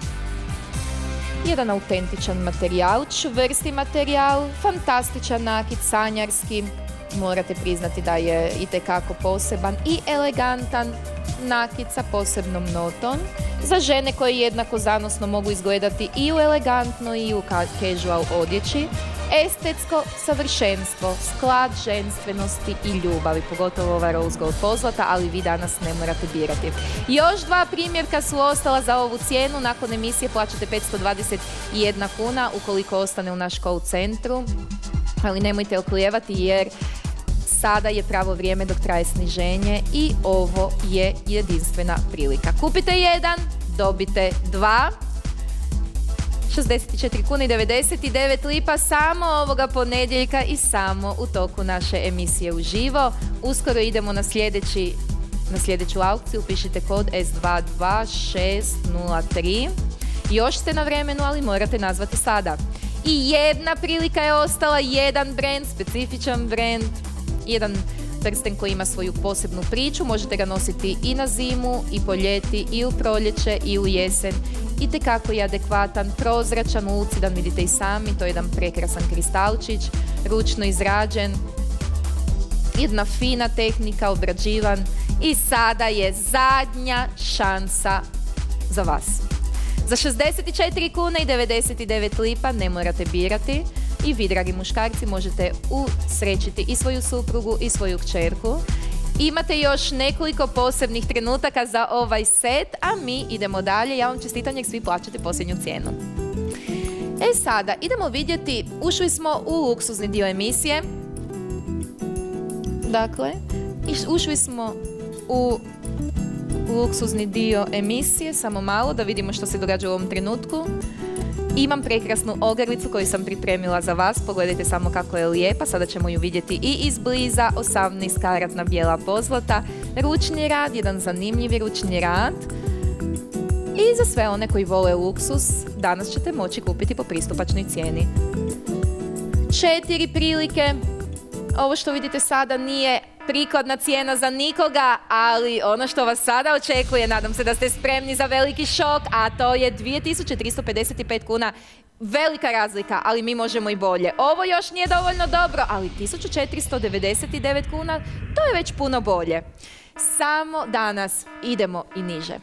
Jedan autentičan materijal, čvrsti materijal, fantastičan nakit, sanjarski. Morate priznati da je itekako poseban i elegantan nakit sa posebnom notom. Za žene koje jednako zanosno mogu izgledati i u elegantno i u casual odjeći. Estetsko savršenstvo, sklad ženstvenosti i ljubavi, pogotovo ova rose gold pozlata, ali vi danas ne morate birati. Još dva primjerka su ostala za ovu cijenu. Nakon emisije plaćate petsto dvadeset jedna kuna ukoliko ostane u naš call centru, ali nemojte oklijevati jer sada je pravo vrijeme dok traje sniženje i ovo je jedinstvena prilika. Kupite jedan, dobite dva. šezdeset četiri kune i devedeset devet lipa samo ovoga ponedjeljka i samo u toku naše emisije uživo. Uskoro idemo na sljedeći, na sljedeću aukciju. Pišite kod S dva dva šest nula tri. Još ste na vremenu, ali morate nazvati sada. I jedna prilika je ostala, jedan brend, specifičan brend, jedan prsten koji ima svoju posebnu priču. Možete ga nositi i na zimu, i po ljeti, i u proljeće, i u jesen. Itekako je adekvatan, prozračan, lucidan, vidite i sami, to je jedan prekrasan kristalčić, ručno izrađen, jedna fina tehnika, obrađivan i sada je zadnja šansa za vas. Za šezdeset četiri kune i devedeset devet lipa ne morate birati i vi, dragi muškarci, možete usrećiti i svoju suprugu i svoju kćerku. Imate još nekoliko posebnih trenutaka za ovaj set, a mi idemo dalje. Ja vam čestitam jer svi plaćate posljednju cijenu. E sada, idemo vidjeti, ušli smo u luksuzni dio emisije. Dakle, ušli smo u luksuzni dio emisije, samo malo da vidimo što se događa u ovom trenutku. Imam prekrasnu ogrlicu koju sam pripremila za vas, pogledajte samo kako je lijepa, sada ćemo ju vidjeti i izbliza. Osamnaest karatna bijela pozlata, ručni rad, jedan zanimljivi ručni rad. I za sve one koji vole luksus, danas ćete moći kupiti po pristupačnoj cijeni. Četiri prilike. Ovo što vidite sada nije prikladna cijena za nikoga, ali ono što vas sada očekuje, nadam se da ste spremni za veliki šok, a to je dvije tisuće tristo pedeset pet kuna. Velika razlika, ali mi možemo i bolje. Ovo još nije dovoljno dobro, ali tisuću četiristo devedeset devet kuna, to je već puno bolje. Samo danas idemo i niže.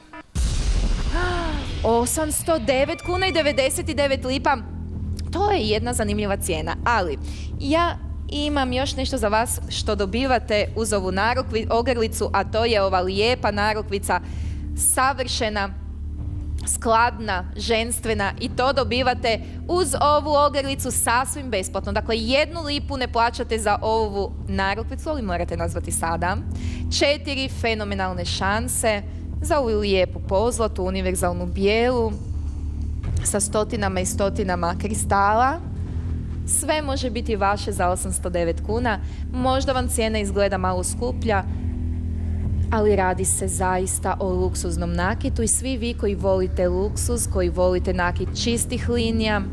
osamsto devet kuna i devedeset devet lipa. To je jedna zanimljiva cijena, ali ja imam još nešto za vas što dobivate uz ovu narukvi, ogrlicu, a to je ova lijepa narukvica, savršena, skladna, ženstvena, i to dobivate uz ovu ogrlicu sasvim besplatno. Dakle, jednu lipu ne plaćate za ovu narukvicu, ali morate nazvati sada. Četiri fenomenalne šanse za ovu lijepu pozlatu, univerzalnu bijelu, sa stotinama i stotinama kristala. Sve može biti vaše za osamsto devet kuna. Možda vam cijena izgleda malo skuplja, ali radi se zaista o luksuznom nakitu i svi vi koji volite luksuz, koji volite nakit čistih linija,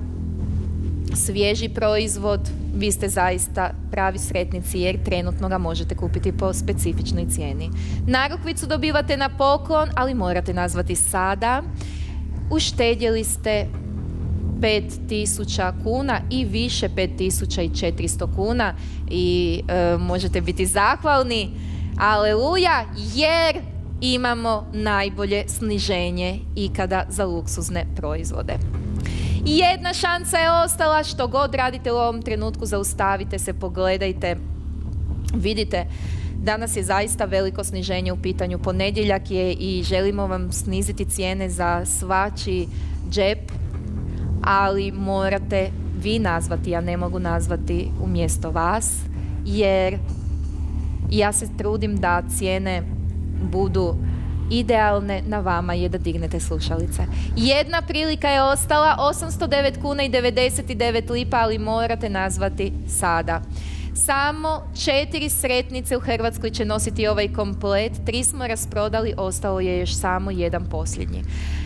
svježi proizvod, vi ste zaista pravi sretnici jer trenutno ga možete kupiti po specifičnoj cijeni. Narukvicu dobivate na poklon, ali morate nazvati sada. Uštedjeli ste pet tisuća kuna i više, pet tisuća četiristo kuna, i e, možete biti zahvalni. Aleluja, jer imamo najbolje sniženje ikada za luksuzne proizvode. Jedna šansa je ostala, što god radite u ovom trenutku, zaustavite se, pogledajte. Vidite, danas je zaista veliko sniženje u pitanju. Ponedjeljak je i želimo vam sniziti cijene za svačiji džep, ali morate vi nazvati, ja ne mogu nazvati umjesto vas, jer ja se trudim da cijene budu idealne, na vama je da dignete slušalice. Jedna prilika je ostala, osamsto devet kuna i devedeset devet lipa, ali morate nazvati sada. Samo četiri sretnice u Hrvatskoj će nositi ovaj komplet, tri smo rasprodali, ostalo je još samo jedan posljednji.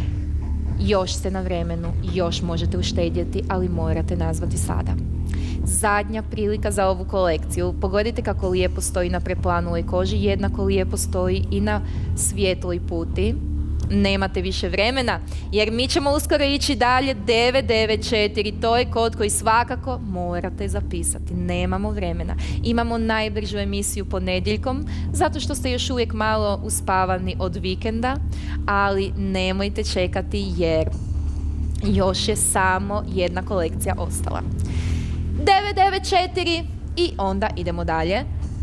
Još ste na vremenu, još možete uštedjeti, ali morate nazvati sada. Zadnja prilika za ovu kolekciju. Pogledajte kako lijepo stoji na preplanuloj koži, jednako lijepo stoji i na svijetloj puti. Nemate više vremena, jer mi ćemo uskoro ići dalje. Devet devet četiri, to je kod koji svakako morate zapisati. Nemamo vremena. Imamo najbržu emisiju ponedjeljkom, zato što ste još uvijek malo uspavani od vikenda, ali nemojte čekati jer još je samo jedna kolekcija ostala. devet devet četiri i onda idemo dalje.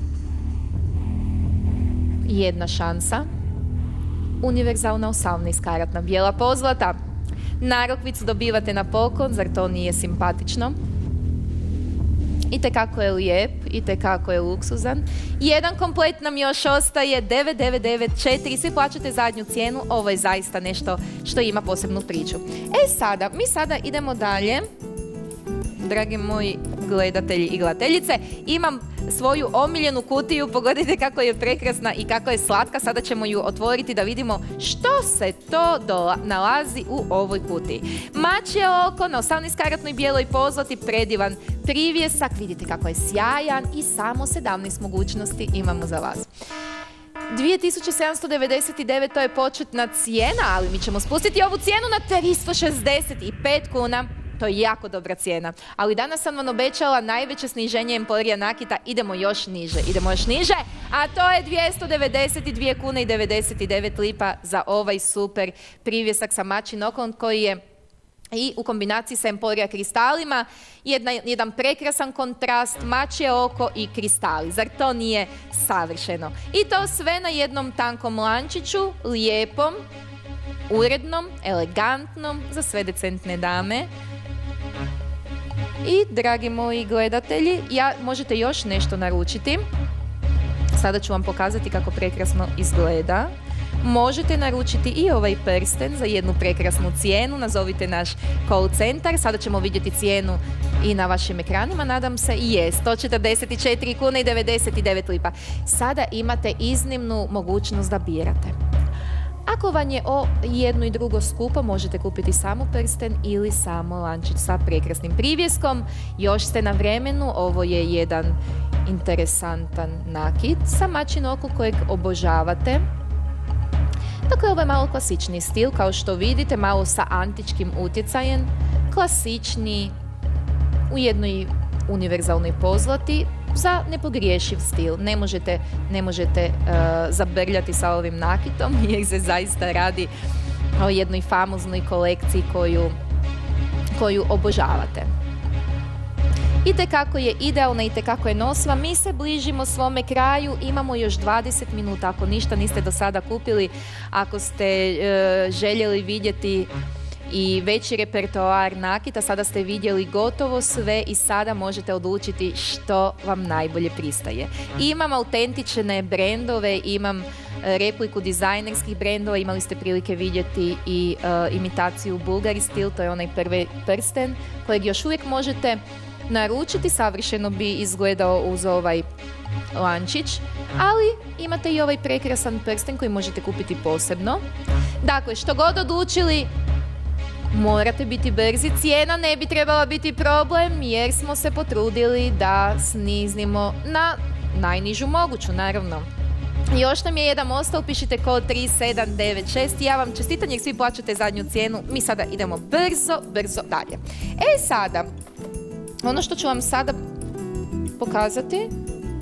Jedna šansa. Univerzalna osamnaestkaratna bijela pozlata. Narukvicu dobivate na poklon, zar to nije simpatično? Itekako je lijep, itekako je luksuzan. Jedan komplet nam još ostaje, devet devet devet četiri, svi plaćate zadnju cijenu, ovo je zaista nešto što ima posebnu priču. E sada, mi sada idemo dalje. Dragi moji gledatelji i gledateljice, imam svoju omiljenu kutiju, pogledajte kako je prekrasna i kako je slatka, sada ćemo ju otvoriti da vidimo što se to dola- nalazi u ovoj kutiji. Mačje oko na osamnaestkaratnoj bijeloj pozlati, predivan privjesak, vidite kako je sjajan i samo sedamnaest mogućnosti imamo za vas. dvije tisuće sedamsto devedeset devet, to je početna cijena, ali mi ćemo spustiti ovu cijenu na tristo šezdeset pet kuna. To je jako dobra cijena. Ali danas sam vam obećala najveće sniženje Emporija nakita. Idemo još niže. Idemo još niže. A to je dvjesto devedeset dvije kune i devedeset devet lipa za ovaj super privjesak sa mačjim okom koji je i u kombinaciji sa Emporija kristalima. Jedna, jedan prekrasan kontrast, mačje oko i kristali. Zar to nije savršeno? I to sve na jednom tankom lančiću, lijepom, urednom, elegantnom, za sve decentne dame. I, dragi moji gledatelji, ja, možete još nešto naručiti. Sada ću vam pokazati kako prekrasno izgleda. Možete naručiti i ovaj prsten za jednu prekrasnu cijenu. Nazovite naš call centar. Sada ćemo vidjeti cijenu i na vašim ekranima, nadam se. I je, sto četrdeset četiri kune i devedeset devet lipa. Sada imate iznimnu mogućnost da birate. Ako vam je o jedno i drugo skupo, možete kupiti samo prsten ili samo lančić sa prekrasnim privjeskom. Još ste na vremenu, ovo je jedan interesantan nakit sa mačin oko kojeg obožavate. Dakle, ovo je malo klasični stil, kao što vidite, malo sa antičkim utjecajem, klasični, u jednoj univerzalnoj pozlati, za nepogriješiv stil. Ne možete, ne možete uh, zabrljati sa ovim nakitom, jer se zaista radi o jednoj famoznoj kolekciji koju, koju obožavate. I tekako je idealna, i tekako je nosiva. Mi se bližimo svome kraju, imamo još dvadeset minuta, ako ništa niste do sada kupili, ako ste uh, željeli vidjeti i veći repertoar nakita, sada ste vidjeli gotovo sve i sada možete odlučiti što vam najbolje pristaje. Imam autentične brendove, imam repliku dizajnerskih brendova, imali ste prilike vidjeti i uh, imitaciju Bulgari stil, to je onaj prvi prsten kojeg još uvijek možete naručiti, savršeno bi izgledao uz ovaj lančić, ali imate i ovaj prekrasan prsten koji možete kupiti posebno. Dakle, što god odlučili, morate biti brzi, cijena ne bi trebala biti problem jer smo se potrudili da sniznimo na najnižu moguću, naravno. Još nam je jedan ostao, pišite kod tri sedam devet šest, ja vam čestitam jer svi plaćate zadnju cijenu, mi sada idemo brzo, brzo dalje. E sada, ono što ću vam sada pokazati,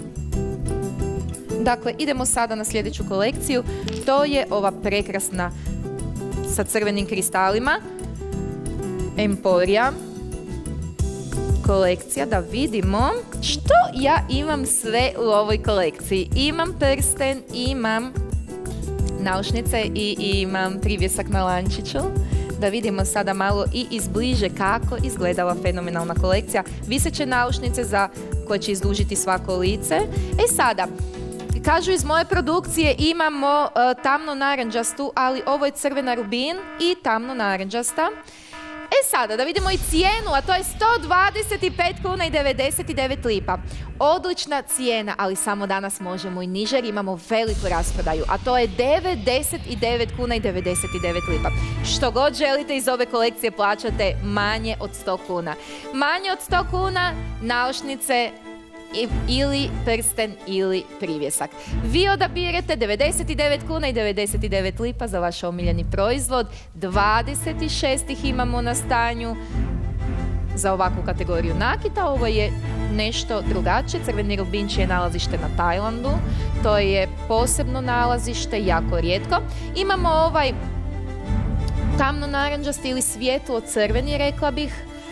dakle idemo sada na sljedeću kolekciju, to je ova prekrasna sa crvenim kristalima, Emporia kolekcija, da vidimo što ja imam sve u ovoj kolekciji. Imam prsten, imam naušnice i imam privjesak na lančiću. Da vidimo sada malo i izbliže kako izgledala fenomenalna kolekcija. Viseće naušnice za koje će izdužiti svako lice. E sada, kažu iz moje produkcije imamo uh, tamno naranđastu, ali ovo je crvena rubin i tamno naranđasta. E sada, da vidimo i cijenu, a to je sto dvadeset pet kuna i devedeset devet lipa. Odlična cijena, ali samo danas možemo i niže, imamo veliku rasprodaju, a to je devedeset devet kuna i devedeset devet lipa. Što god želite iz ove kolekcije plaćate manje od sto kuna. Manje od sto kuna, naušnice ili prsten ili privjesak. Vi odabirete devedeset devet kuna i devedeset devet lipa za vaš omiljeni proizvod. dvadeset šest ih imamo na stanju za ovakvu kategoriju nakita. Ovo je nešto drugačije. Crveni rubin čije je nalazište na Tajlandu. To je posebno nalazište, jako rijetko. Imamo ovaj tamno naranđasti ili svijetlo crveni, rekla bih.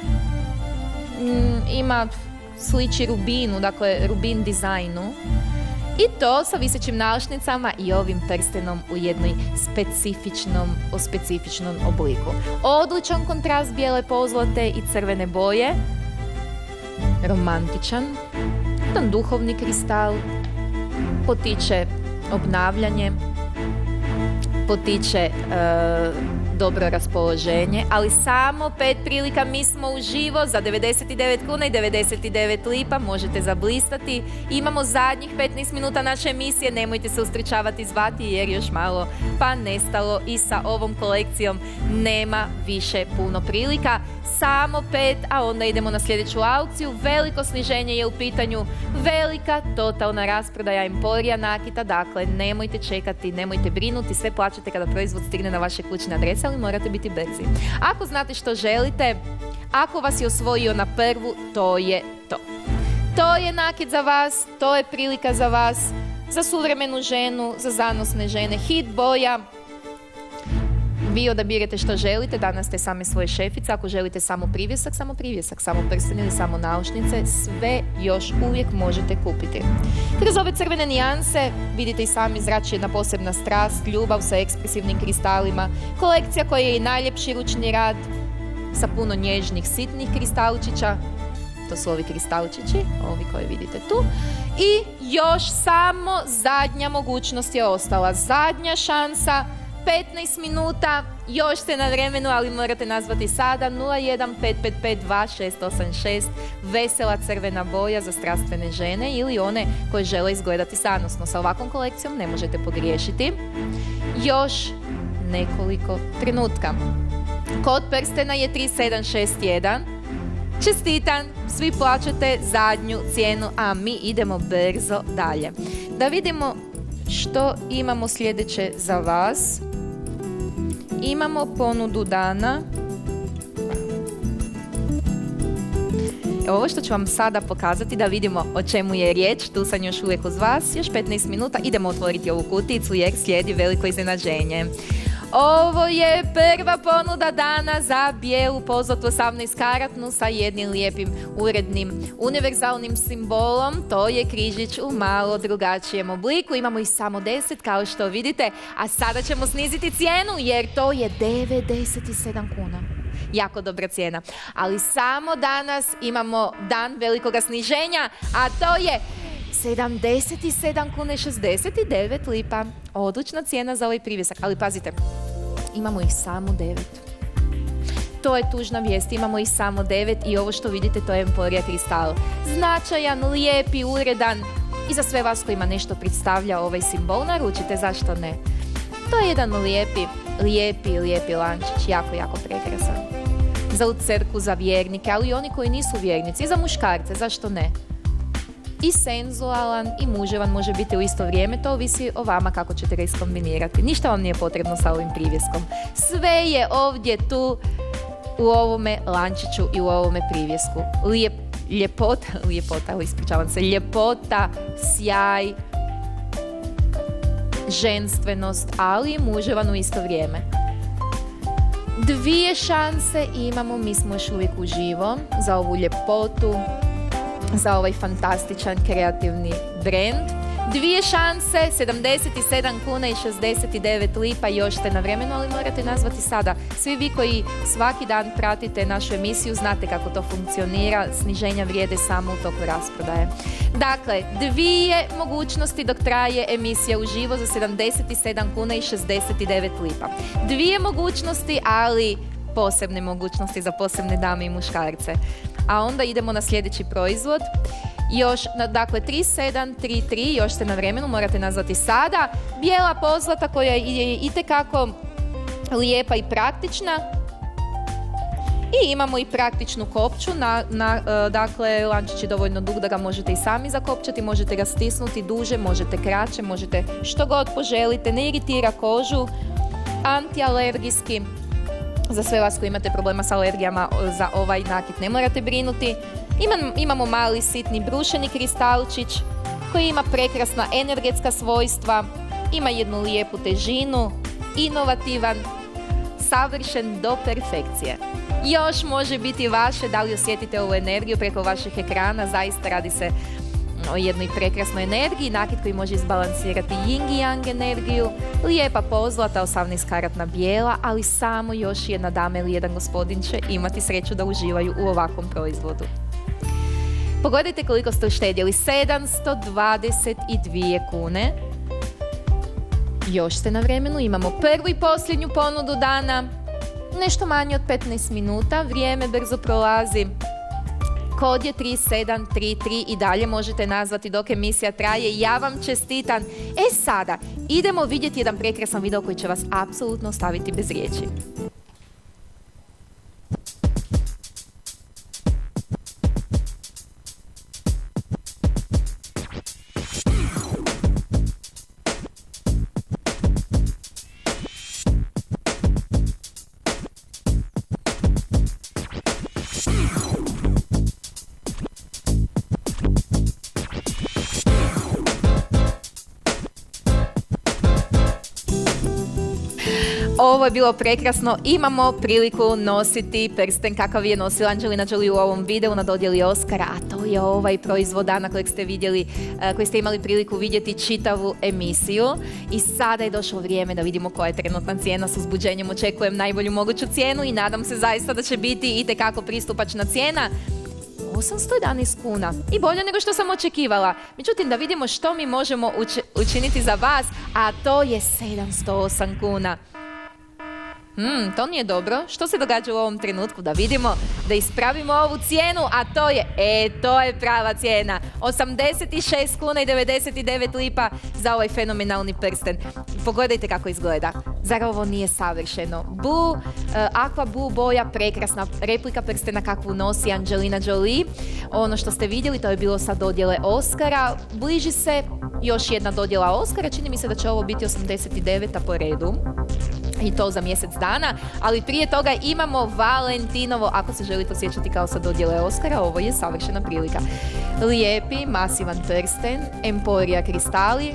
Mm, ima sliči rubinu, dakle rubin dizajnu, i to sa visećim naušnicama i ovim prstenom u jednoj specifičnom, o specifičnom obliku. Odličan kontrast bijele pozlate i crvene boje, romantičan, jedan duhovni kristal, potiče obnavljanje, potiče uh, dobro raspoloženje, ali samo pet prilika, mi smo uživo za devedeset devet kuna i devedeset devet lipa, možete zablistati. Imamo zadnjih petnaest minuta naše emisije, nemojte se ustručavati zvati jer još malo pa nestalo i sa ovom kolekcijom nema više puno prilika. Samo pet, a onda idemo na sljedeću aukciju. Veliko sniženje je u pitanju, velika totalna rasprodaja Emporia nakita, dakle nemojte čekati, nemojte brinuti, sve plaćate kada proizvod stigne na vaše kućne adrese, ali morate biti brzi. Ako znate što želite, ako vas je osvojio na prvu, to je to. To je nakit za vas, to je prilika za vas, za suvremenu ženu, za zanosne žene, hit boja. Vi odabirete što želite, danas ste same svoje šefice, ako želite samo privjesak, samo privjesak, samo prsten ili samo naušnice, sve još uvijek možete kupiti. Kroz ove crvene nijanse vidite i sami zrači jedna posebna strast, ljubav sa ekspresivnim kristalima, kolekcija koja je i najljepši ručni rad sa puno nježnih, sitnih kristalčića, to su ovi kristalčići, ovi koje vidite tu, i još samo zadnja mogućnost je ostala, zadnja šansa, petnaest minuta, još ste na vremenu, ali morate nazvati sada nula jedan pet pet pet dva šest osam šest, vesela crvena boja za strastvene žene ili one koje žele izgledati zanosno. Sa ovakvom kolekcijom ne možete pogriješiti. Još nekoliko trenutka. Kod prstena je tri sedam šest jedan, Čestitam, svi plaćate zadnju cijenu, a mi idemo brzo dalje. Da vidimo što imamo sljedeće za vas. Imamo ponudu dana. Ovo što ću vam sada pokazati da vidimo o čemu je riječ, tu sam još uvijek uz vas, još petnaest minuta, idemo otvoriti ovu kuticu jer slijedi veliko iznenađenje. Ovo je prva ponuda dana za bijelu pozlatu osamnaest karatnu sa jednim lijepim urednim univerzalnim simbolom. To je križić u malo drugačijem obliku. Imamo ih samo deset kao što vidite, a sada ćemo sniziti cijenu jer to je devedeset sedam kuna. Jako dobra cijena. Ali samo danas imamo dan velikoga sniženja, a to je sedamdeset sedam kuna i šezdeset devet lipa. Odlična cijena za ovaj privjesak. Ali pazite, imamo ih samo devet. To je tužna vijest, imamo ih samo devet i ovo što vidite to je Emporia kristal. Značajan, lijepi, uredan i za sve vas kojima nešto predstavlja ovaj simbol naručite, zašto ne? To je jedan lijepi, lijepi, lijepi lančić, jako, jako prekrasan. Za lucerku, za vjernike, ali i oni koji nisu vjernici, i za muškarce, zašto ne? I senzualan i muževan može biti u isto vrijeme, to ovisi o vama kako ćete ga iskombinirati. Ništa vam nije potrebno sa ovim privjeskom. Sve je ovdje tu u ovome lančiću i u ovome privjesku. Lijep, ljepota, ljepota, ispričavam se, ljepota, sjaj, ženstvenost, ali i muževan u isto vrijeme. Dvije šanse imamo, mi smo još uvijek uživo za ovu ljepotu, za ovaj fantastičan kreativni brand. Dvije šanse, sedamdeset sedam kuna i šezdeset devet lipa, još ste na vremenu, ali morate nazvati sada. Svi vi koji svaki dan pratite našu emisiju znate kako to funkcionira, sniženja vrijede samo u toku rasprodaje. Dakle, dvije mogućnosti dok traje emisija uživo za sedamdeset sedam kuna i šezdeset devet lipa. Dvije mogućnosti, ali posebne mogućnosti za posebne dame i muškarce. A onda idemo na sljedeći proizvod. Još, dakle, tri sedam tri tri, još ste na vremenu, morate nazvati sada. Bijela pozlata koja je itekako lijepa i praktična. I imamo i praktičnu kopču, na, na, dakle, lančić je dovoljno dug da ga možete i sami zakopčati, možete ga stisnuti duže, možete kraće, možete što god poželite, ne iritira kožu, antialergijski. Za sve vas koji imate problema s alergijama, za ovaj nakit ne morate brinuti. Imam, imamo mali sitni brušeni kristalčić koji ima prekrasna energetska svojstva, ima jednu lijepu težinu, inovativan, savršen do perfekcije. Još može biti vaše, da li osjetite ovu energiju preko vaših ekrana, zaista radi se o jednoj prekrasnoj energiji, nakit koji može izbalansirati yin i yang energiju, lijepa pozlata, osamnaest karatna bijela, ali samo još jedna dama ili jedan gospodin će imati sreću da uživaju u ovakvom proizvodu. Pogledajte koliko ste uštedjeli, sedamsto dvadeset dvije kune. Još ste na vremenu, imamo prvu i posljednju ponudu dana. Nešto manje od petnaest minuta, vrijeme brzo prolazi. Kod je tri sedam tri tri i dalje možete nazvati dok emisija traje. Ja vam čestitam. E sada, idemo vidjeti jedan prekrasan video koji će vas apsolutno ostaviti bez riječi. Ovo je bilo prekrasno, imamo priliku nositi prsten kakav je nosila Angelina Jolie u ovom videu na dodjeli Oscara, a to je ovaj proizvod dana kojeg ste vidjeli, koji ste imali priliku vidjeti čitavu emisiju. I sada je došlo vrijeme da vidimo koja je trenutna cijena. S uzbuđenjem očekujem najbolju moguću cijenu i nadam se zaista da će biti itekako pristupačna cijena. osamsto jedanaest kuna i bolje nego što sam očekivala. Međutim, da vidimo što mi možemo uč- učiniti za vas, a to je sedamsto osam kuna. Hmm, to nije dobro. Što se događa u ovom trenutku? Da vidimo, da ispravimo ovu cijenu, a to je, e, to je prava cijena. osamdeset šest kuna i devedeset devet lipa za ovaj fenomenalni prsten. Pogledajte kako izgleda. Zar ovo nije savršeno? Blue, uh, aqua blue boja, prekrasna replika prstena kakvu nosi Angelina Jolie. Ono što ste vidjeli, to je bilo sa dodjele Oscara. Bliži se još jedna dodjela Oscara. Čini mi se da će ovo biti osamdeset deveta po redu. I to za mjesec dana, ali prije toga imamo Valentinovo, ako se želite osjećati kao sa dodjele Oscara, ovo je savršena prilika. Lijepi, masivan prsten, Emporia kristali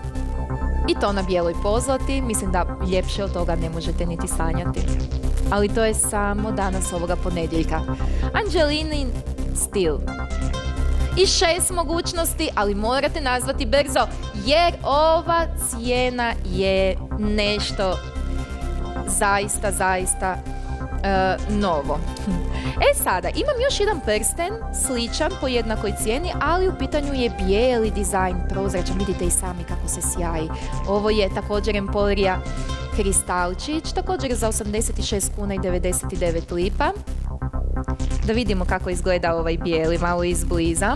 i to na bijeloj pozlati, mislim da ljepše od toga ne možete niti sanjati. Ali to je samo danas ovoga ponedjeljka. Angelinin stil. I šest mogućnosti, ali morate nazvati brzo, jer ova cijena je nešto zaista, zaista uh, novo. E sada, imam još jedan prsten, sličan po jednakoj cijeni, ali u pitanju je bijeli dizajn, prozračan, vidite i sami kako se sjaji. Ovo je također Emporia kristalčić, također za osamdeset šest kuna i devedeset devet lipa. Da vidimo kako izgleda ovaj bijeli, malo izbliza.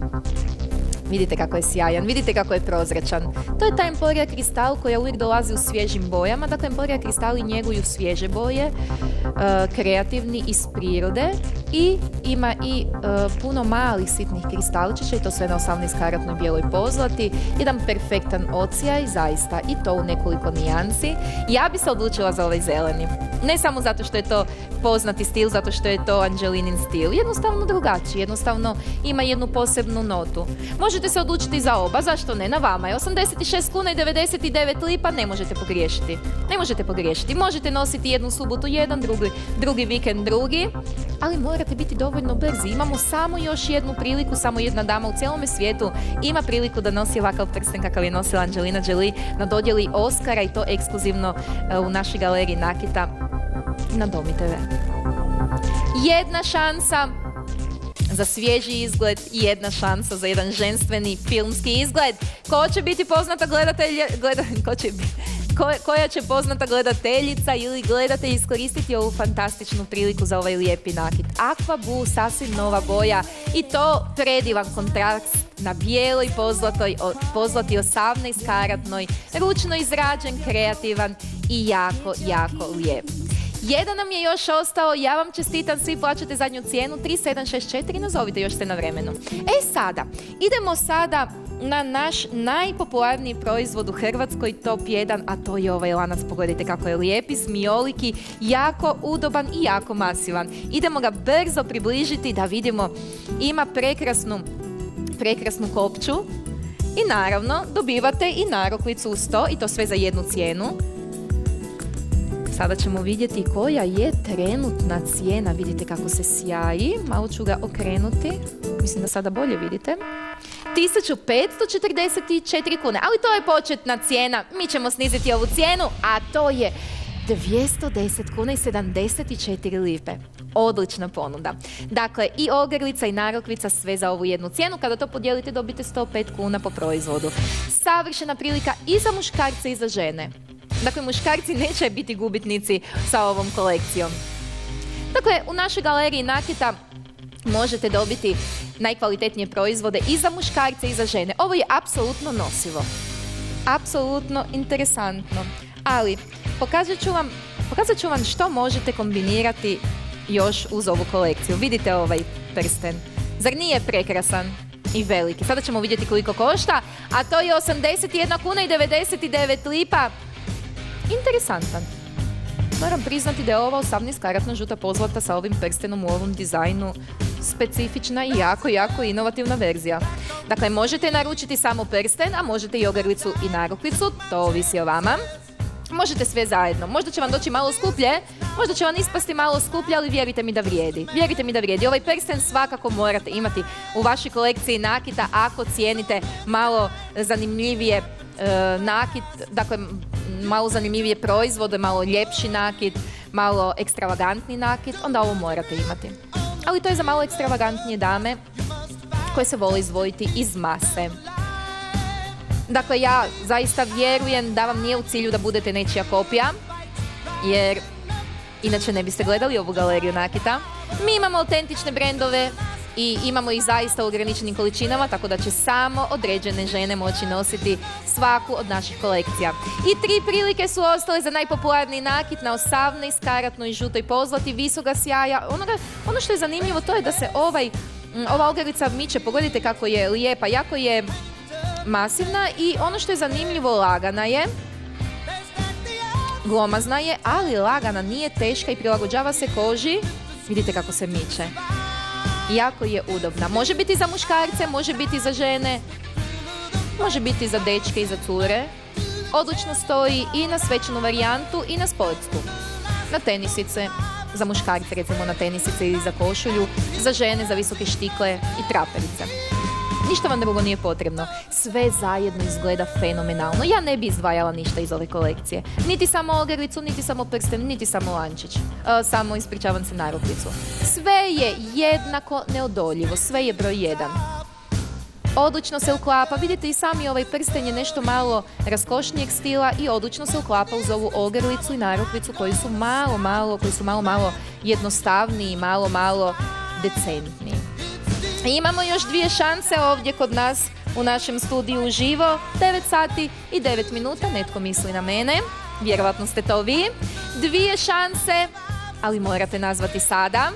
Vidite kako je sjajan, vidite kako je prozračan. To je ta Emporia kristal koja uvijek dolazi u svježim bojama. Dakle, Emporia kristali njeguju svježe boje, uh, kreativni iz prirode i ima i uh, puno malih sitnih kristalčića i to sve na osamnaest karatnoj bijeloj pozlati. Jedan perfektan odsjaj, zaista, i to u nekoliko nijansi. Ja bi se odlučila za ovaj zeleni. Ne samo zato što je to poznati stil, zato što je to Angelinin stil. Jednostavno drugačiji, jednostavno ima jednu posebnu notu. Možete se odlučiti za oba, zašto ne? Na vama je osamdeset šest kuna i devedeset devet lipa, ne možete pogriješiti. Ne možete pogriješiti. Možete nositi jednu subotu jedan, drugi, drugi vikend drugi, ali morate biti dovoljno brzi. Imamo samo još jednu priliku, samo jedna dama u cijelome svijetu ima priliku da nosi ovakav prsten kakav je nosila Angelina Jolie na dodjeli Oscara i to ekskluzivno uh, u našoj galeriji Nakita na Domi te ve. Jedna šansa za svježi izgled i jedna šansa za jedan ženstveni filmski izgled. Ko će biti poznata gledatelja, gleda, ko će, ko, koja će poznata gledateljica ili gledatelj iskoristiti ovu fantastičnu priliku za ovaj lijepi nakit? Aqua Blue, sasvim nova boja i to predivan kontrast na bijeloj pozlatoj, pozlati osamnaest karatnoj, ručno izrađen, kreativan i jako, jako lijep. Jedan nam je još ostao, ja vam čestitam, svi plaćate zadnju cijenu, tri sedam šest četiri, nazovite, još ste na vremenu. E sada, idemo sada na naš najpopularniji proizvod u Hrvatskoj, top jedan, a to je ovaj lanac, pogledajte kako je lijep, zmijoliki, jako udoban i jako masivan. Idemo ga brzo približiti da vidimo, ima prekrasnu, prekrasnu kopču i naravno dobivate i narukvicu uz to i to sve za jednu cijenu. Sada ćemo vidjeti koja je trenutna cijena. Vidite kako se sjaji. Malo ću ga okrenuti. Mislim da sada bolje vidite. tisuću petsto četrdeset četiri kune. Ali to je početna cijena. Mi ćemo sniziti ovu cijenu, a to je dvjesto deset kuna i sedamdeset četiri lipe. Odlična ponuda. Dakle, i ogrlica i narukvica sve za ovu jednu cijenu. Kada to podijelite dobite sto pet kuna po proizvodu. Savršena prilika i za muškarce i za žene. Dakle, muškarci neće biti gubitnici sa ovom kolekcijom. Dakle, u našoj galeriji Nakita možete dobiti najkvalitetnije proizvode i za muškarce i za žene. Ovo je apsolutno nosivo. Apsolutno interesantno. Ali, pokazat ću vam, pokazat ću vam što možete kombinirati još uz ovu kolekciju. Vidite ovaj prsten. Zar nije prekrasan i veliki? Sada ćemo vidjeti koliko košta, a to je osamdeset jedna kuna i devedeset devet lipa. Interesantan. Moram priznati da je ova osamnaest karatna žuta pozlata sa ovim prstenom u ovom dizajnu specifična i jako, jako inovativna verzija. Dakle, možete naručiti samo prsten, a možete i ogrlicu i narukvicu, to ovisi o vama. Možete sve zajedno. Možda će vam doći malo skuplje, možda će vam ispasti malo skuplje, ali vjerujte mi da vrijedi. Vjerujte mi da vrijedi. Ovaj prsten svakako morate imati u vašoj kolekciji nakita ako cijenite malo zanimljivije e, nakit, dakle malo zanimljivije proizvode, malo ljepši nakit, malo ekstravagantni nakit, onda ovo morate imati. Ali to je za malo ekstravagantnije dame koje se vole izdvojiti iz mase. Dakle, ja zaista vjerujem da vam nije u cilju da budete nečija kopija, jer inače ne biste gledali ovu galeriju nakita. Mi imamo autentične brendove i imamo ih zaista u ograničenim količinama, tako da će samo određene žene moći nositi svaku od naših kolekcija. I tri prilike su ostale za najpopularniji nakit na osamnaest karatnoj žutoj pozlati visoka sjaja. Onoga, ono što je zanimljivo to je da se ovaj, ova ogrlica miče, pogledajte kako je lijepa, jako je masivna i ono što je zanimljivo, lagana je, glomazna je, ali lagana, nije teška i prilagođava se koži. Vidite kako se miče. Jako je udobna. Može biti za muškarce, može biti za žene, može biti za dečke i za cure. Odlično stoji i na svečanu varijantu i na sportsku. Na tenisice, za muškarce recimo na tenisice ili za košulju, za žene za visoke štikle i traperice. Ništa vam drugo nije potrebno. Sve zajedno izgleda fenomenalno. Ja ne bi izdvajala ništa iz ove kolekcije. Niti samo ogrlicu, niti samo prsten, niti samo lančić. E, samo ispričavam se narukvicu. Sve je jednako neodoljivo. Sve je broj jedan. Odlično se uklapa. Vidite i sami ovaj prsten je nešto malo raskošnijeg stila i odlično se uklapa uz ovu ogrlicu i narukvicu koji su malo, malo, koji su malo, malo jednostavniji, malo, malo decentniji. Imamo još dvije šanse ovdje kod nas u našem studiju uživo. devet sati i devet minuta, netko misli na mene. Vjerovatno ste to vi. Dvije šanse, ali morate nazvati sada.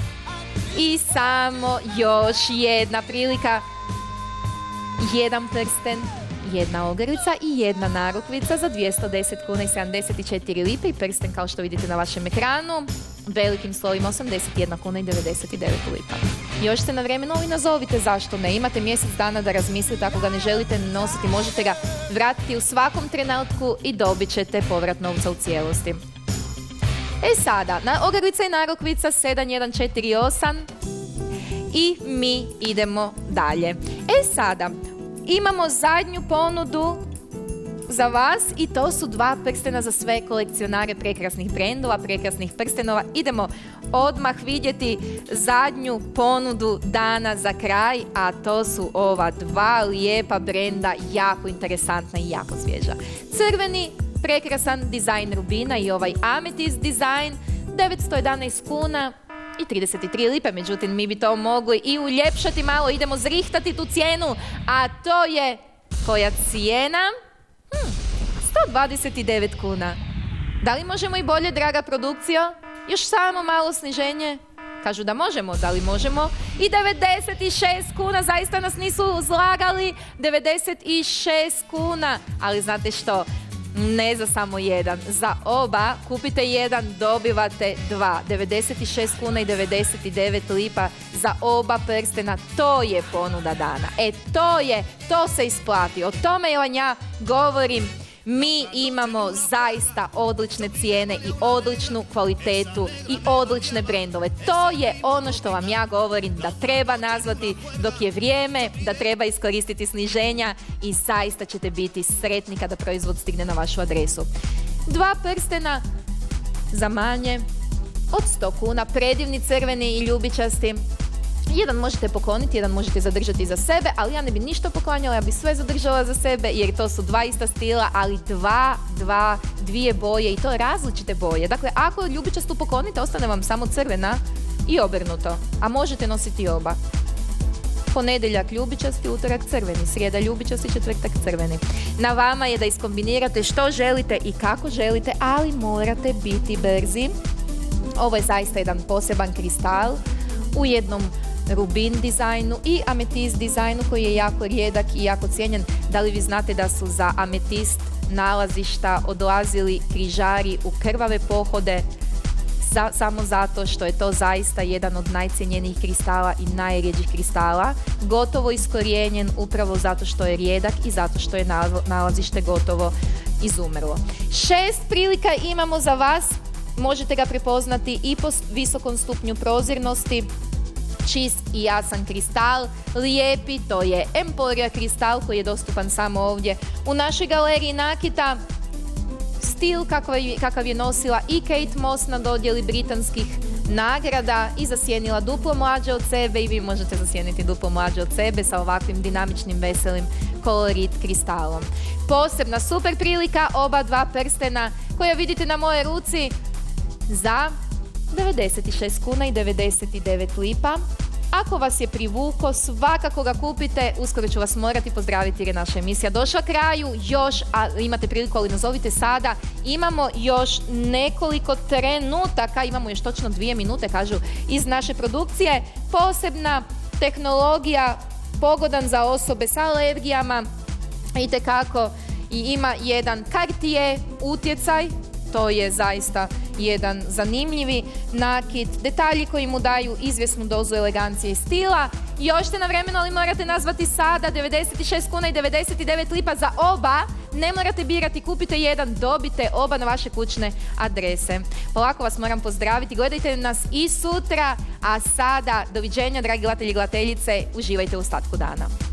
I samo još jedna prilika. Jedan prsten, jedna ogrlica i jedna narukvica za dvjesto deset kuna i sedamdeset četiri lipe i prsten kao što vidite na vašem ekranu. Velikim slovima osamdeset jedna kuna i devedeset devet lipa. Još ste na vrijeme, no i nazovite zašto ne. Imate mjesec dana da razmislite, ako ga ne želite nositi, možete ga vratiti u svakom trenutku i dobit ćete povrat novca u cijelosti. E sada, na ogrlica i narukvica sedam jedan četiri osam i mi idemo dalje. E sada, imamo zadnju ponudu za vas i to su dva prstena za sve kolekcionare prekrasnih brendova, prekrasnih prstenova. Idemo odmah vidjeti zadnju ponudu dana za kraj, a to su ova dva lijepa brenda, jako interesantna i jako svježa. Crveni, prekrasan dizajn rubina i ovaj ametist dizajn, devetsto jedanaest kuna i trideset tri lipe, međutim mi bi to mogli i uljepšati malo, idemo zrihtati tu cijenu, a to je koja cijena? Hmm, sto dvadeset devet kuna. Da li možemo i bolje, draga produkcija? Još samo malo sniženje? Kažu da možemo, da li možemo? I devedeset šest kuna, zaista nas nisu uzlagali, devedeset šest kuna. Ali znate što? Ne za samo jedan, za oba kupite jedan, dobivate dva. devedeset šest kuna i devedeset devet lipa za oba prstena, to je ponuda dana. E to je, to se isplati, o tome vam ja govorim. Mi imamo zaista odlične cijene i odličnu kvalitetu i odlične brendove. To je ono što vam ja govorim da treba nazvati dok je vrijeme, da treba iskoristiti sniženja i zaista ćete biti sretni kada proizvod stigne na vašu adresu. Dva prstena za manje od sto kuna, predivni crveni i ljubičasti. Jedan možete pokloniti, jedan možete zadržati za sebe, ali ja ne bi ništa poklanjala, ja bi sve zadržala za sebe, jer to su dva ista stila, ali dva, dva, dvije boje i to različite boje. Dakle, ako ljubičastu poklonite, ostane vam samo crvena i obrnuto, a možete nositi oba. Ponedjeljak ljubičasti, utorak crveni, srijeda ljubičasti, četvrtak crveni. Na vama je da iskombinirate što želite i kako želite, ali morate biti brzi. Ovo je zaista jedan poseban kristal u jednom rubin dizajnu i ametist dizajnu koji je jako rijedak i jako cijenjen. Da li vi znate da su za ametist nalazišta odlazili križari u krvave pohode za, samo zato što je to zaista jedan od najcijenjenijih kristala i najrjeđih kristala, gotovo iskorijenjen upravo zato što je rijedak i zato što je nalazište gotovo izumrlo. Šest prilika imamo za vas, možete ga prepoznati i po visokom stupnju prozirnosti. Čist i jasan kristal, lijepi, to je Emporia kristal koji je dostupan samo ovdje u našoj galeriji nakita. Stil kakav je, kakav je nosila i Kate Moss na dodjeli britanskih nagrada i zasjenila duplo mlađe od sebe i vi možete zasjeniti duplo mlađe od sebe sa ovakvim dinamičnim, veselim kolorit kristalom. Posebna super prilika, oba dva prstena koja vidite na moje ruci. za devedeset šest kuna i devedeset devet lipa. Ako vas je privuko, svakako ga kupite. Uskoro ću vas morati pozdraviti jer je naša emisija došla kraju. Još, a imate priliku, ali nazovite sada. Imamo još nekoliko trenutaka, imamo još točno dvije minute, kažu iz naše produkcije. Posebna tehnologija, pogodan za osobe sa alergijama. Itekako i ima jedan Cartier utjecaj. To je zaista jedan zanimljivi nakit, detalji koji mu daju izvjesnu dozu elegancije i stila. Još ste na vremenu, ali morate nazvati sada devedeset šest kuna i devedeset devet lipa za oba. Ne morate birati, kupite jedan, dobite oba na vaše kućne adrese. Polako vas moram pozdraviti, gledajte nas i sutra, a sada doviđenja dragi gledatelji i gledateljice, uživajte u ostatku dana.